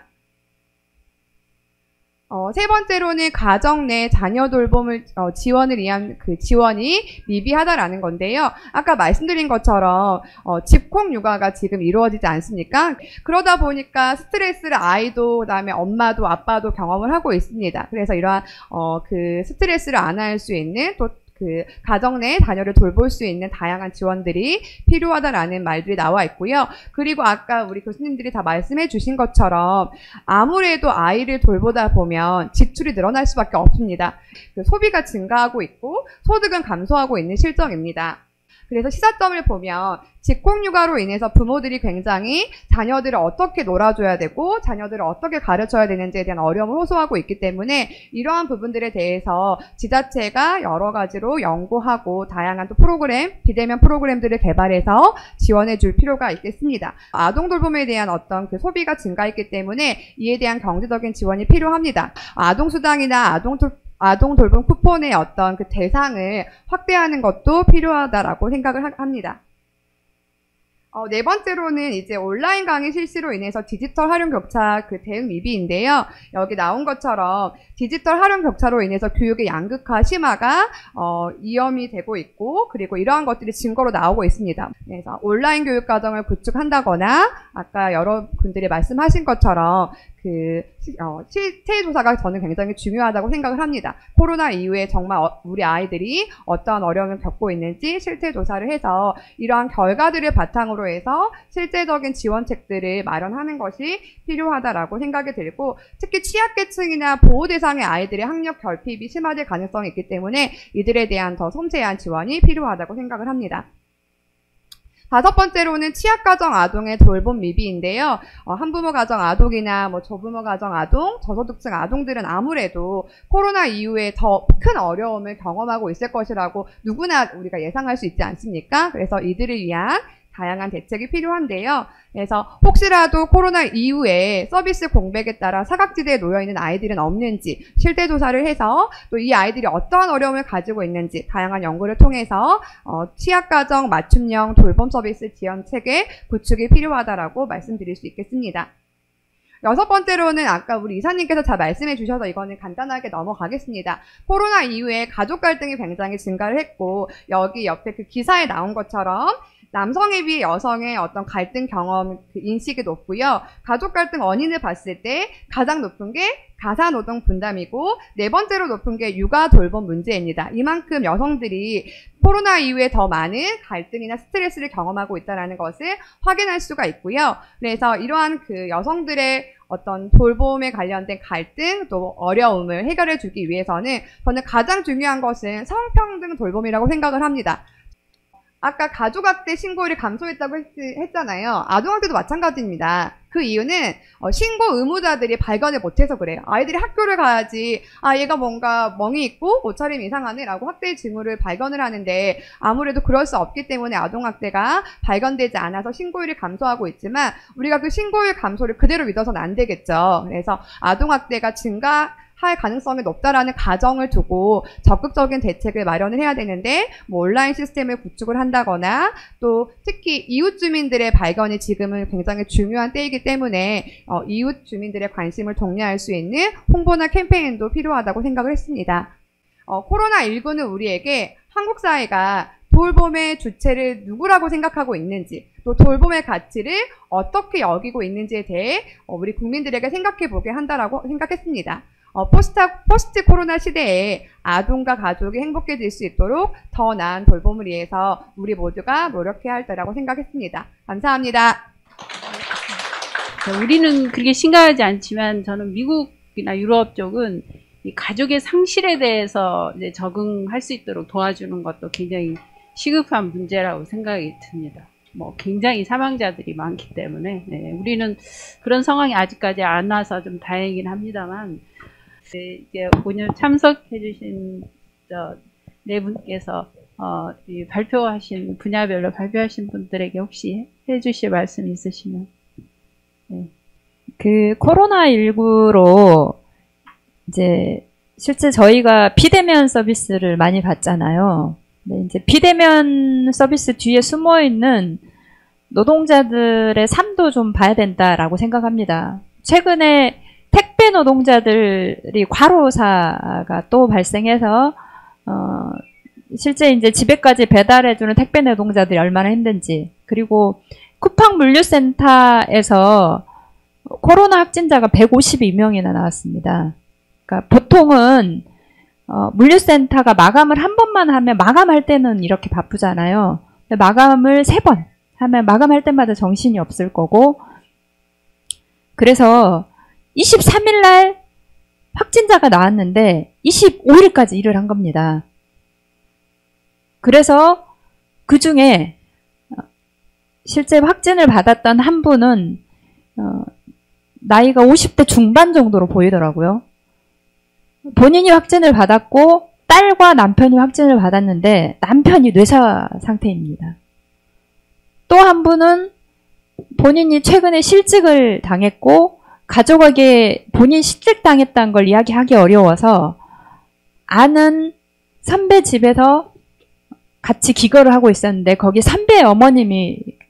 세 번째로는 가정 내 자녀 돌봄을 지원을 위한 그 지원이 미비하다라는 건데요. 아까 말씀드린 것처럼 집콕 육아가 지금 이루어지지 않습니까? 그러다 보니까 스트레스를 아이도 그다음에 엄마도 아빠도 경험을 하고 있습니다. 그래서 이러한 그 스트레스를 안할 수 있는 또 그 가정 내 자녀를 돌볼 수 있는 다양한 지원들이 필요하다라는 말들이 나와 있고요. 그리고 아까 우리 교수님들이 다 말씀해 주신 것처럼 아무래도 아이를 돌보다 보면 지출이 늘어날 수밖에 없습니다. 소비가 증가하고 있고 소득은 감소하고 있는 실정입니다. 그래서 시사점을 보면 직콕육아로 인해서 부모들이 굉장히 자녀들을 어떻게 놀아줘야 되고 자녀들을 어떻게 가르쳐야 되는지에 대한 어려움을 호소하고 있기 때문에 이러한 부분들에 대해서 지자체가 여러 가지로 연구하고 다양한 또 비대면 프로그램들을 개발해서 지원해 줄 필요가 있겠습니다. 아동 돌봄에 대한 어떤 그 소비가 증가했기 때문에 이에 대한 경제적인 지원이 필요합니다. 아동수당이나 아동 돌봄 쿠폰의 어떤 그 대상을 확대하는 것도 필요하다라고 생각을 합니다. 네 번째로는 이제 온라인 강의 실시로 인해서 디지털 활용 격차 그 대응 미비인데요. 여기 나온 것처럼 디지털 활용 격차로 인해서 교육의 양극화 심화가 위험이 되고 있고, 그리고 이러한 것들이 증거로 나오고 있습니다. 그래서 온라인 교육 과정을 구축한다거나 아까 여러분들이 말씀하신 것처럼 그 실태 조사가 저는 굉장히 중요하다고 생각을 합니다. 코로나 이후에 정말 우리 아이들이 어떠한 어려움을 겪고 있는지 실태 조사를 해서 이러한 결과들을 바탕으로 해서 실제적인 지원책들을 마련하는 것이 필요하다라고 생각이 들고, 특히 취약계층이나 보호 대상의 아이들의 학력 결핍이 심화될 가능성이 있기 때문에 이들에 대한 더 섬세한 지원이 필요하다고 생각을 합니다. 다섯 번째로는 취약가정 아동의 돌봄 미비인데요. 한부모 가정 아동이나 조부모 가정 아동, 저소득층 아동들은 아무래도 코로나 이후에 더 큰 어려움을 경험하고 있을 것이라고 누구나 우리가 예상할 수 있지 않습니까? 그래서 이들을 위한 다양한 대책이 필요한데요. 그래서 혹시라도 코로나 이후에 서비스 공백에 따라 사각지대에 놓여있는 아이들은 없는지 실태 조사를 해서 또 이 아이들이 어떠한 어려움을 가지고 있는지 다양한 연구를 통해서 취약가정 맞춤형 돌봄 서비스 지원 체계 구축이 필요하다라고 말씀드릴 수 있겠습니다. 여섯 번째로는 아까 우리 이사님께서 잘 말씀해 주셔서 이거는 간단하게 넘어가겠습니다. 코로나 이후에 가족 갈등이 굉장히 증가를 했고, 여기 옆에 그 기사에 나온 것처럼 남성에 비해 여성의 어떤 갈등 경험 인식이 높고요. 가족 갈등 원인을 봤을 때 가장 높은 게 가사노동 분담이고, 네 번째로 높은 게 육아 돌봄 문제입니다. 이만큼 여성들이 코로나 이후에 더 많은 갈등이나 스트레스를 경험하고 있다는 것을 확인할 수가 있고요. 그래서 이러한 그 여성들의 어떤 돌봄에 관련된 갈등 또 어려움을 해결해 주기 위해서는 저는 가장 중요한 것은 성평등 돌봄이라고 생각을 합니다. 아까 가족학대 신고율이 감소했다고 했잖아요. 아동학대도 마찬가지입니다. 그 이유는 신고 의무자들이 발견을 못해서 그래요. 아이들이 학교를 가야지 얘가 뭔가 멍이 있고 옷차림이 이상하네 라고 학대의 징후를 발견을 하는데, 아무래도 그럴 수 없기 때문에 아동학대가 발견되지 않아서 신고율이 감소하고 있지만 우리가 그 신고율 감소를 그대로 믿어서는 안 되겠죠. 그래서 아동학대가 증가할 가능성이 높다라는 가정을 두고 적극적인 대책을 마련을 해야 되는데, 온라인 시스템을 구축을 한다거나 또 특히 이웃 주민들의 발견이 지금은 굉장히 중요한 때이기 때문에 이웃 주민들의 관심을 독려할 수 있는 홍보나 캠페인도 필요하다고 생각을 했습니다. 코로나19는 우리에게 한국 사회가 돌봄의 주체를 누구라고 생각하고 있는지, 또 돌봄의 가치를 어떻게 여기고 있는지에 대해 우리 국민들에게 생각해 보게 한다라고 생각했습니다. 포스트 코로나 시대에 아동과 가족이 행복해질 수 있도록 더 나은 돌봄을 위해서 우리 모두가 노력해야 할 때라고 생각했습니다. 감사합니다. 우리는 그렇게 심각하지 않지만 저는 미국이나 유럽 쪽은 이 가족의 상실에 대해서 이제 적응할 수 있도록 도와주는 것도 굉장히 시급한 문제라고 생각이 듭니다. 굉장히 사망자들이 많기 때문에 우리는 그런 상황이 아직까지 안 와서 좀 다행이긴 합니다만, 이제 오늘 참석해주신 네 분께서 분야별로 발표하신 분들에게 혹시 해주실 말씀 있으시면. 네. 그 코로나19로 이제 실제 저희가 비대면 서비스를 많이 받잖아요. 네, 이제 비대면 서비스 뒤에 숨어 있는 노동자들의 삶도 좀 봐야 된다라고 생각합니다. 최근에 택배 노동자들이 과로사가 또 발생해서 실제 이제 집에까지 배달해주는 택배 노동자들이 얼마나 힘든지, 그리고 쿠팡 물류센터에서 코로나 확진자가 152명이나 나왔습니다. 그러니까 보통은 물류센터가 마감을 한 번만 하면, 마감할 때는 이렇게 바쁘잖아요. 마감을 3번 하면 마감할 때마다 정신이 없을 거고, 그래서 23일 날 확진자가 나왔는데 25일까지 일을 한 겁니다. 그래서 그 중에 실제 확진을 받았던 한 분은 나이가 50대 중반 정도로 보이더라고요. 본인이 확진을 받았고 딸과 남편이 확진을 받았는데 남편이 뇌사 상태입니다. 또 한 분은 본인이 최근에 실직을 당했고 가족에게 본인 실직당했다는 걸 이야기하기 어려워서 아는 선배 집에서 같이 기거를 하고 있었는데 거기 선배 어머님이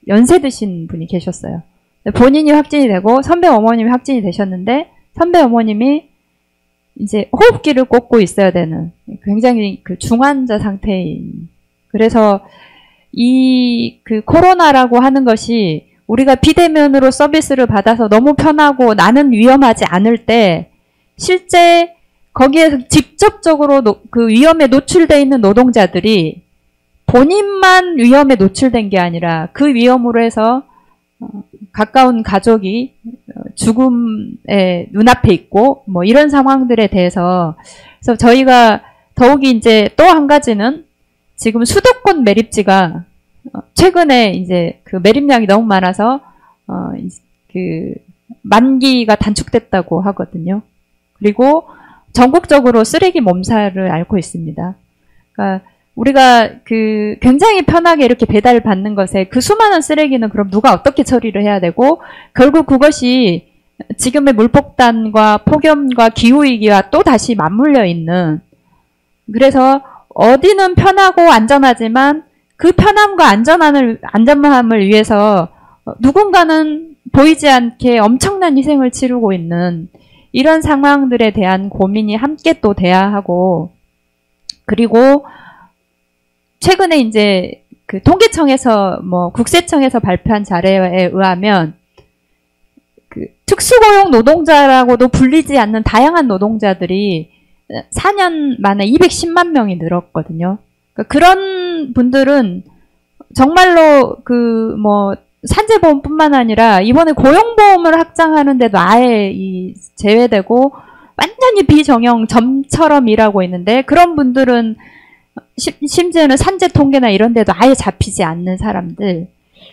연세 드신 분이 계셨어요. 본인이 확진이 되고 선배 어머님이 확진이 되셨는데 선배 어머님이 이제 호흡기를 꽂고 있어야 되는 굉장히 그 중환자 상태인. 그래서 이 그 코로나라고 하는 것이 우리가 비대면으로 서비스를 받아서 너무 편하고 나는 위험하지 않을 때 실제 거기에서 직접적으로 그 위험에 노출되어 있는 노동자들이 본인만 위험에 노출된 게 아니라 그 위험으로 해서 가까운 가족이 죽음의 눈앞에 있고 뭐 이런 상황들에 대해서 그래서 저희가 더욱이 이제 또 한 가지는 지금 수도권 매립지가 최근에 이제 그 매립량이 너무 많아서 그 만기가 단축됐다고 하거든요. 그리고 전국적으로 쓰레기 몸살을 앓고 있습니다. 그러니까 우리가 그 굉장히 편하게 이렇게 배달을 받는 것에 그 수많은 쓰레기는 그럼 누가 어떻게 처리를 해야 되고 결국 그것이 지금의 물폭탄과 폭염과 기후위기와 또 다시 맞물려 있는 그래서 어디는 편하고 안전하지만 그 편함과 안전함을 위해서 누군가는 보이지 않게 엄청난 희생을 치르고 있는 이런 상황들에 대한 고민이 함께 또 돼야 하고 그리고 최근에 이제 그 통계청에서 뭐 국세청에서 발표한 자료에 의하면 그 특수고용 노동자라고도 불리지 않는 다양한 노동자들이 4년 만에 210만 명이 늘었거든요. 그러니까 그런 분들은 정말로 그 뭐 산재보험뿐만 아니라 이번에 고용보험을 확장하는데도 아예 제외되고 완전히 비정형 점처럼 일하고 있는데 그런 분들은 심지어는 산재 통계나 이런 데도 아예 잡히지 않는 사람들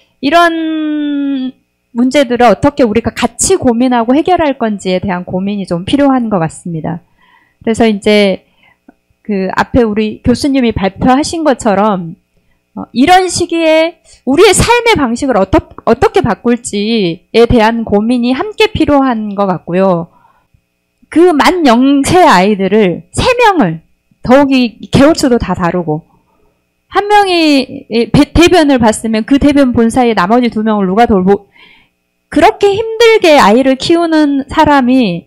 이런 문제들을 어떻게 우리가 같이 고민하고 해결할 건지에 대한 고민이 좀 필요한 것 같습니다. 그래서 이제 그 앞에 우리 교수님이 발표하신 것처럼 이런 시기에 우리의 삶의 방식을 어떻게 바꿀지에 대한 고민이 함께 필요한 것 같고요. 그 만 0세 아이들을 3명을 더욱이 개월수도 다 다르고 한 명이 대변을 봤으면 그 대변 본 사이에 나머지 2명을 누가 돌보 그렇게 힘들게 아이를 키우는 사람이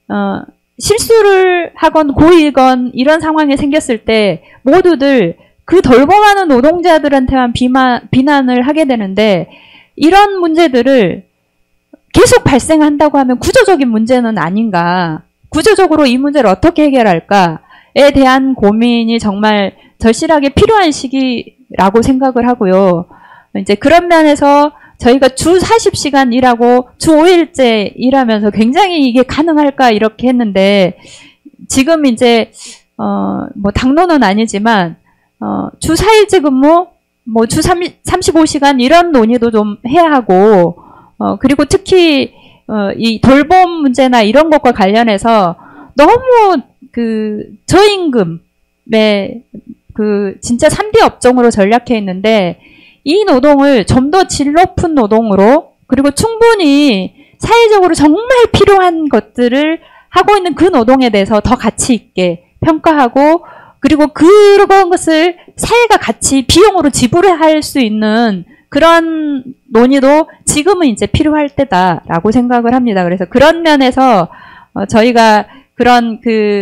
실수를 하건 고이건 이런 상황이 생겼을 때 모두들 그 돌봄하는 노동자들한테만 비난을 하게 되는데 이런 문제들을 계속 발생한다고 하면 구조적인 문제는 아닌가 구조적으로 이 문제를 어떻게 해결할까에 대한 고민이 정말 절실하게 필요한 시기라고 생각을 하고요. 이제 그런 면에서 저희가 주 40시간 일하고 주 5일째 일하면서 굉장히 이게 가능할까 이렇게 했는데 지금 이제 뭐 당론은 아니지만 주 4일째 근무 뭐 주 35시간 이런 논의도 좀 해야 하고 그리고 특히 이 돌봄 문제나 이런 것과 관련해서 너무 그 저임금에 그 진짜 3대 업종으로 전략해 있는데 이 노동을 좀 더 질 높은 노동으로 그리고 충분히 사회적으로 정말 필요한 것들을 하고 있는 그 노동에 대해서 더 가치 있게 평가하고 그리고 그런 것을 사회가 같이 비용으로 지불할 수 있는 그런 논의도 지금은 이제 필요할 때다라고 생각을 합니다. 그래서 그런 면에서 저희가 그런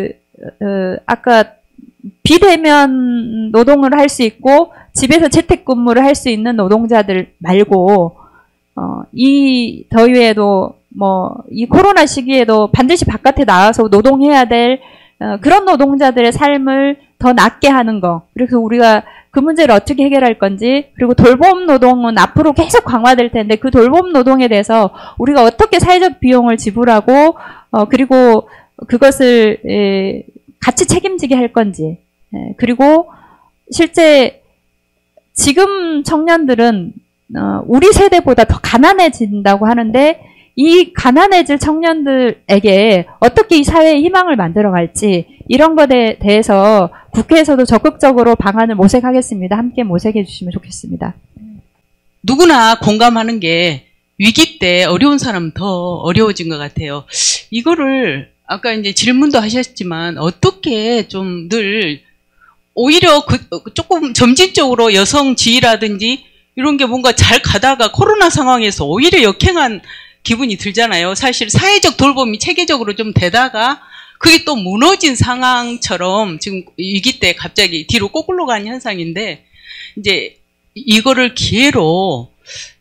아까 비대면 노동을 할 수 있고 집에서 재택근무를 할 수 있는 노동자들 말고 이 더위에도 뭐 이 코로나 시기에도 반드시 바깥에 나와서 노동해야 될 그런 노동자들의 삶을 더 낫게 하는 거. 그래서 우리가 그 문제를 어떻게 해결할 건지 그리고 돌봄 노동은 앞으로 계속 강화될 텐데 그 돌봄 노동에 대해서 우리가 어떻게 사회적 비용을 지불하고 그리고 그것을 같이 책임지게 할 건지 그리고 실제 지금 청년들은 우리 세대보다 더 가난해진다고 하는데 이 가난해질 청년들에게 어떻게 이 사회의 희망을 만들어갈지 이런 것에 대해서 국회에서도 적극적으로 방안을 모색하겠습니다. 함께 모색해 주시면 좋겠습니다. 누구나 공감하는 게 위기 때 어려운 사람은 더 어려워진 것 같아요. 이거를 아까 이제 질문도 하셨지만 어떻게 좀 늘 오히려 조금 점진적으로 여성 지위라든지 이런 게 뭔가 잘 가다가 코로나 상황에서 오히려 역행한 기분이 들잖아요. 사실 사회적 돌봄이 체계적으로 좀 되다가 그게 또 무너진 상황처럼 지금 위기 때 갑자기 뒤로 거꾸로 간 현상인데, 이제 이거를 기회로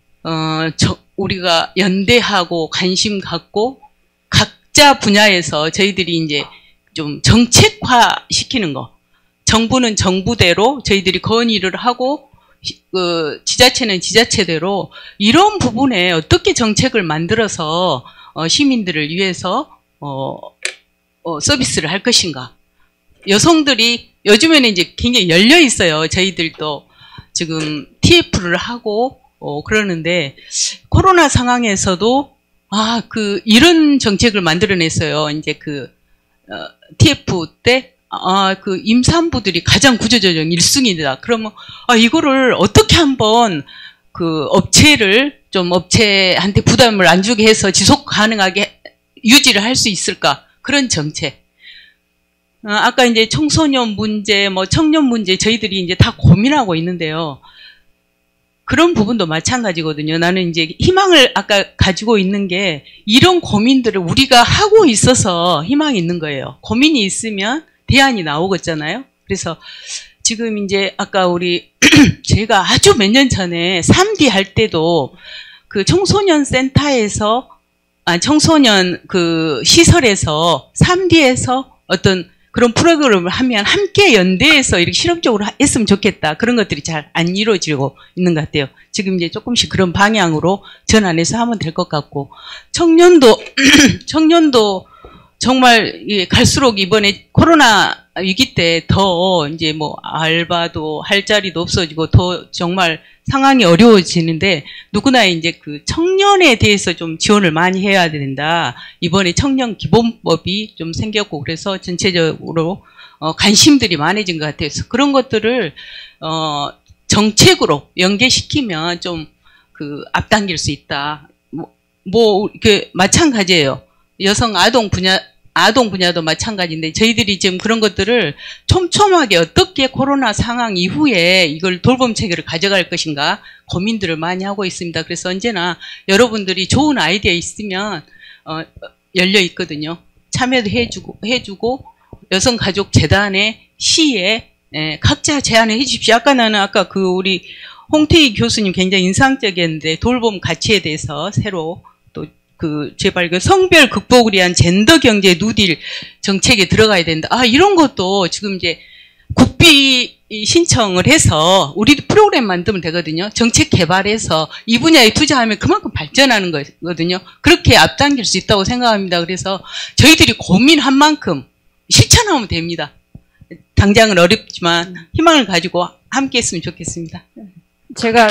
우리가 연대하고 관심 갖고 각자 분야에서 저희들이 이제 좀 정책화 시키는 거, 정부는 정부대로 저희들이 건의를 하고 지자체는 지자체대로 이런 부분에 어떻게 정책을 만들어서 시민들을 위해서 서비스를 할 것인가. 여성들이 요즘에는 이제 굉장히 열려 있어요. 저희들도 지금 TF를 하고 그러는데, 코로나 상황에서도 이런 정책을 만들어냈어요. 이제 TF 때 그 임산부들이 가장 구조조정 1순위다. 그러면 이거를 어떻게 한번 그 업체한테 부담을 안 주게 해서 지속 가능하게 유지를 할 수 있을까? 그런 정책. 아까 이제 청소년 문제, 청년 문제 저희들이 이제 다 고민하고 있는데요. 그런 부분도 마찬가지거든요. 나는 이제 희망을 아까 가지고 있는 게, 이런 고민들을 우리가 하고 있어서 희망이 있는 거예요. 고민이 있으면 대안이 나오겠잖아요. 그래서 지금 이제 아까 제가 아주 몇 년 전에 3D 할 때도 그 청소년 센터에서, 청소년 그 시설에서 3D에서 어떤 그런 프로그램을 하면 함께 연대해서 이렇게 실험적으로 했으면 좋겠다. 그런 것들이 잘 안 이루어지고 있는 것 같아요. 지금 이제 조금씩 그런 방향으로 전환해서 하면 될 것 같고, 청년도 정말 갈수록 이번에 코로나 위기 때 더 이제 알바도 할 자리도 없어지고 더 정말 상황이 어려워지는데, 누구나 이제 그 청년에 대해서 좀 지원을 많이 해야 된다. 이번에 청년 기본법이 좀 생겼고, 그래서 전체적으로 관심들이 많아진 것 같아요. 그래서 그런 것들을 정책으로 연계시키면 좀 앞당길 수 있다. 마찬가지예요. 여성 아동 분야도 마찬가지인데, 저희들이 지금 그런 것들을 촘촘하게 어떻게 코로나 상황 이후에 이걸 돌봄 체계를 가져갈 것인가 고민들을 많이 하고 있습니다. 그래서 언제나 여러분들이 좋은 아이디어 있으면 열려 있거든요. 참여도 해주고 여성가족재단의 시에 각자 제안을 해주십시오. 아까 우리 홍태희 교수님 굉장히 인상적이었는데, 돌봄 가치에 대해서 새로 제발 성별 극복을 위한 젠더 경제 누딜 정책에 들어가야 된다. 이런 것도 지금 이제 국비 신청을 해서 우리도 프로그램 만들면 되거든요. 정책 개발해서 이 분야에 투자하면 그만큼 발전하는 거거든요. 그렇게 앞당길 수 있다고 생각합니다. 그래서 저희들이 고민한 만큼 실천하면 됩니다. 당장은 어렵지만 희망을 가지고 함께 했으면 좋겠습니다. 제가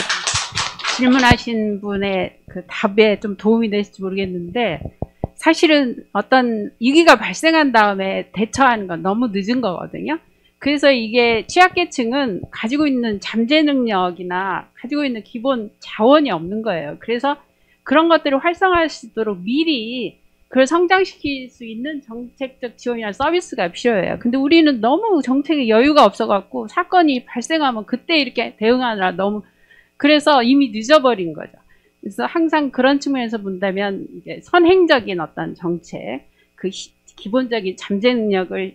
질문하신 분의 그 답에 좀 도움이 될지 모르겠는데, 사실은 어떤 위기가 발생한 다음에 대처하는 건 너무 늦은 거거든요. 그래서 이게 취약계층은 가지고 있는 잠재 능력이나 가지고 있는 기본 자원이 없는 거예요. 그래서 그런 것들을 활성화할 수 있도록 미리 그걸 성장시킬 수 있는 정책적 지원이나 서비스가 필요해요. 근데 우리는 너무 정책에 여유가 없어갖고 사건이 발생하면 그때 이렇게 대응하느라 그래서 이미 늦어버린 거죠. 그래서 항상 그런 측면에서 본다면 이제 선행적인 어떤 정책, 기본적인 잠재 능력을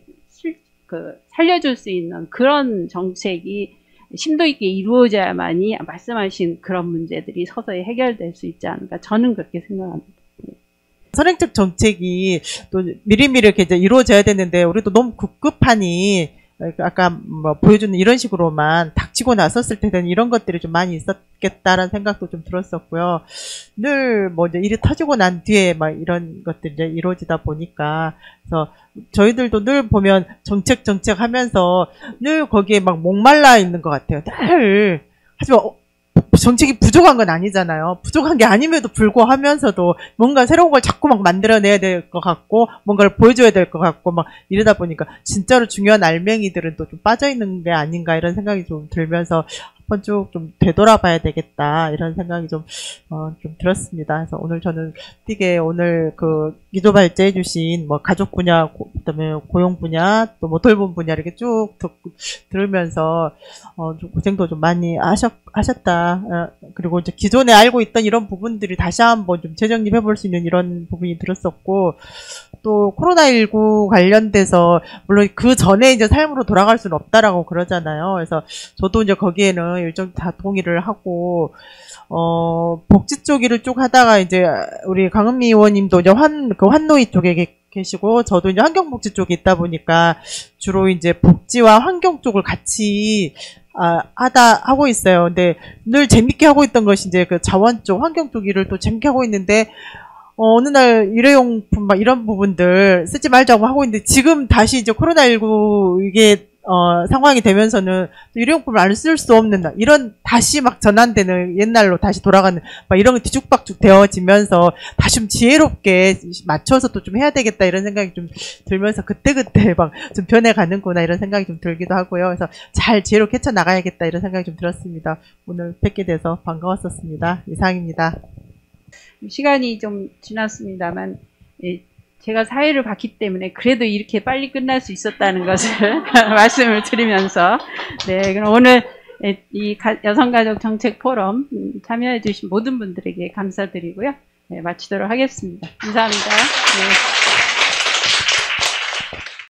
살려줄 수 있는 그런 정책이 심도 있게 이루어져야만이 말씀하신 그런 문제들이 서서히 해결될 수 있지 않을까, 저는 그렇게 생각합니다. 선행적 정책이 또 미리미리 이렇게 이루어져야 되는데, 우리도 너무 급급하니 아까 보여주는 이런 식으로만 닥치고 나섰을 때는 이런 것들이 좀 많이 있었겠다라는 생각도 좀 들었었고요. 늘 이제 일이 터지고 난 뒤에 이런 것들이 이제 이루어지다 보니까, 그래서 저희들도 늘 보면 정책 하면서 늘 거기에 목말라 있는 것 같아요. 늘. 하지만 정책이 부족한 건 아니잖아요. 부족한 게 아님에도 불구하면서도 뭔가 새로운 걸 자꾸 만들어내야 될 것 같고, 뭔가를 보여줘야 될 것 같고, 이러다 보니까 진짜로 중요한 알맹이들은 또 좀 빠져있는 게 아닌가 이런 생각이 좀 들면서, 한번 쭉 좀 되돌아봐야 되겠다 이런 생각이 좀 들었습니다. 그래서 오늘 저는 띠게 오늘 그 기도 발제해 주신 뭐 가족 분야, 그다음에 고용 분야, 또 뭐 돌봄 분야 이렇게 쭉 들으면서 좀 고생도 좀 많이 하셨다. 그리고 이제 기존에 알고 있던 이런 부분들이 다시 한번 좀 재정립해 볼 수 있는 이런 부분이 들었었고, 또 코로나19 관련돼서 물론 그 전에 이제 삶으로 돌아갈 수는 없다라고 그러잖아요. 그래서 저도 이제 거기에는 일정 다 동의를 하고, 복지 쪽 일을 쭉 하다가 이제 우리 강은미 의원님도 이제 환노위 쪽에 계시고, 저도 이제 환경복지 쪽에 있다 보니까 주로 이제 복지와 환경 쪽을 같이 하고 있어요. 근데 늘 재밌게 하고 있던 것이 이제 그 자원 쪽, 환경 쪽 일을 또 재밌게 하고 있는데, 어느 날 일회용품 막 이런 부분들 쓰지 말자고 하고 있는데, 지금 다시 이제 코로나19 이게 상황이 되면서는 또 일회용품을 안 쓸 수 없는 이런 다시 막 전환되는 옛날로 다시 돌아가는 막 이런 게 뒤죽박죽 되어지면서 다시 좀 지혜롭게 맞춰서 또 좀 해야 되겠다 이런 생각이 좀 들면서 그때그때 막 좀 변해가는구나 이런 생각이 좀 들기도 하고요. 그래서 잘 지혜롭게 헤쳐나가야겠다 이런 생각이 좀 들었습니다. 오늘 뵙게 돼서 반가웠었습니다. 이상입니다. 시간이 좀 지났습니다만, 제가 사회를 봤기 때문에 그래도 이렇게 빨리 끝날 수 있었다는 것을 말씀을 드리면서, 네, 그럼 오늘 이 여성가족 정책 포럼 참여해 주신 모든 분들에게 감사드리고요. 네, 마치도록 하겠습니다. 감사합니다. 네.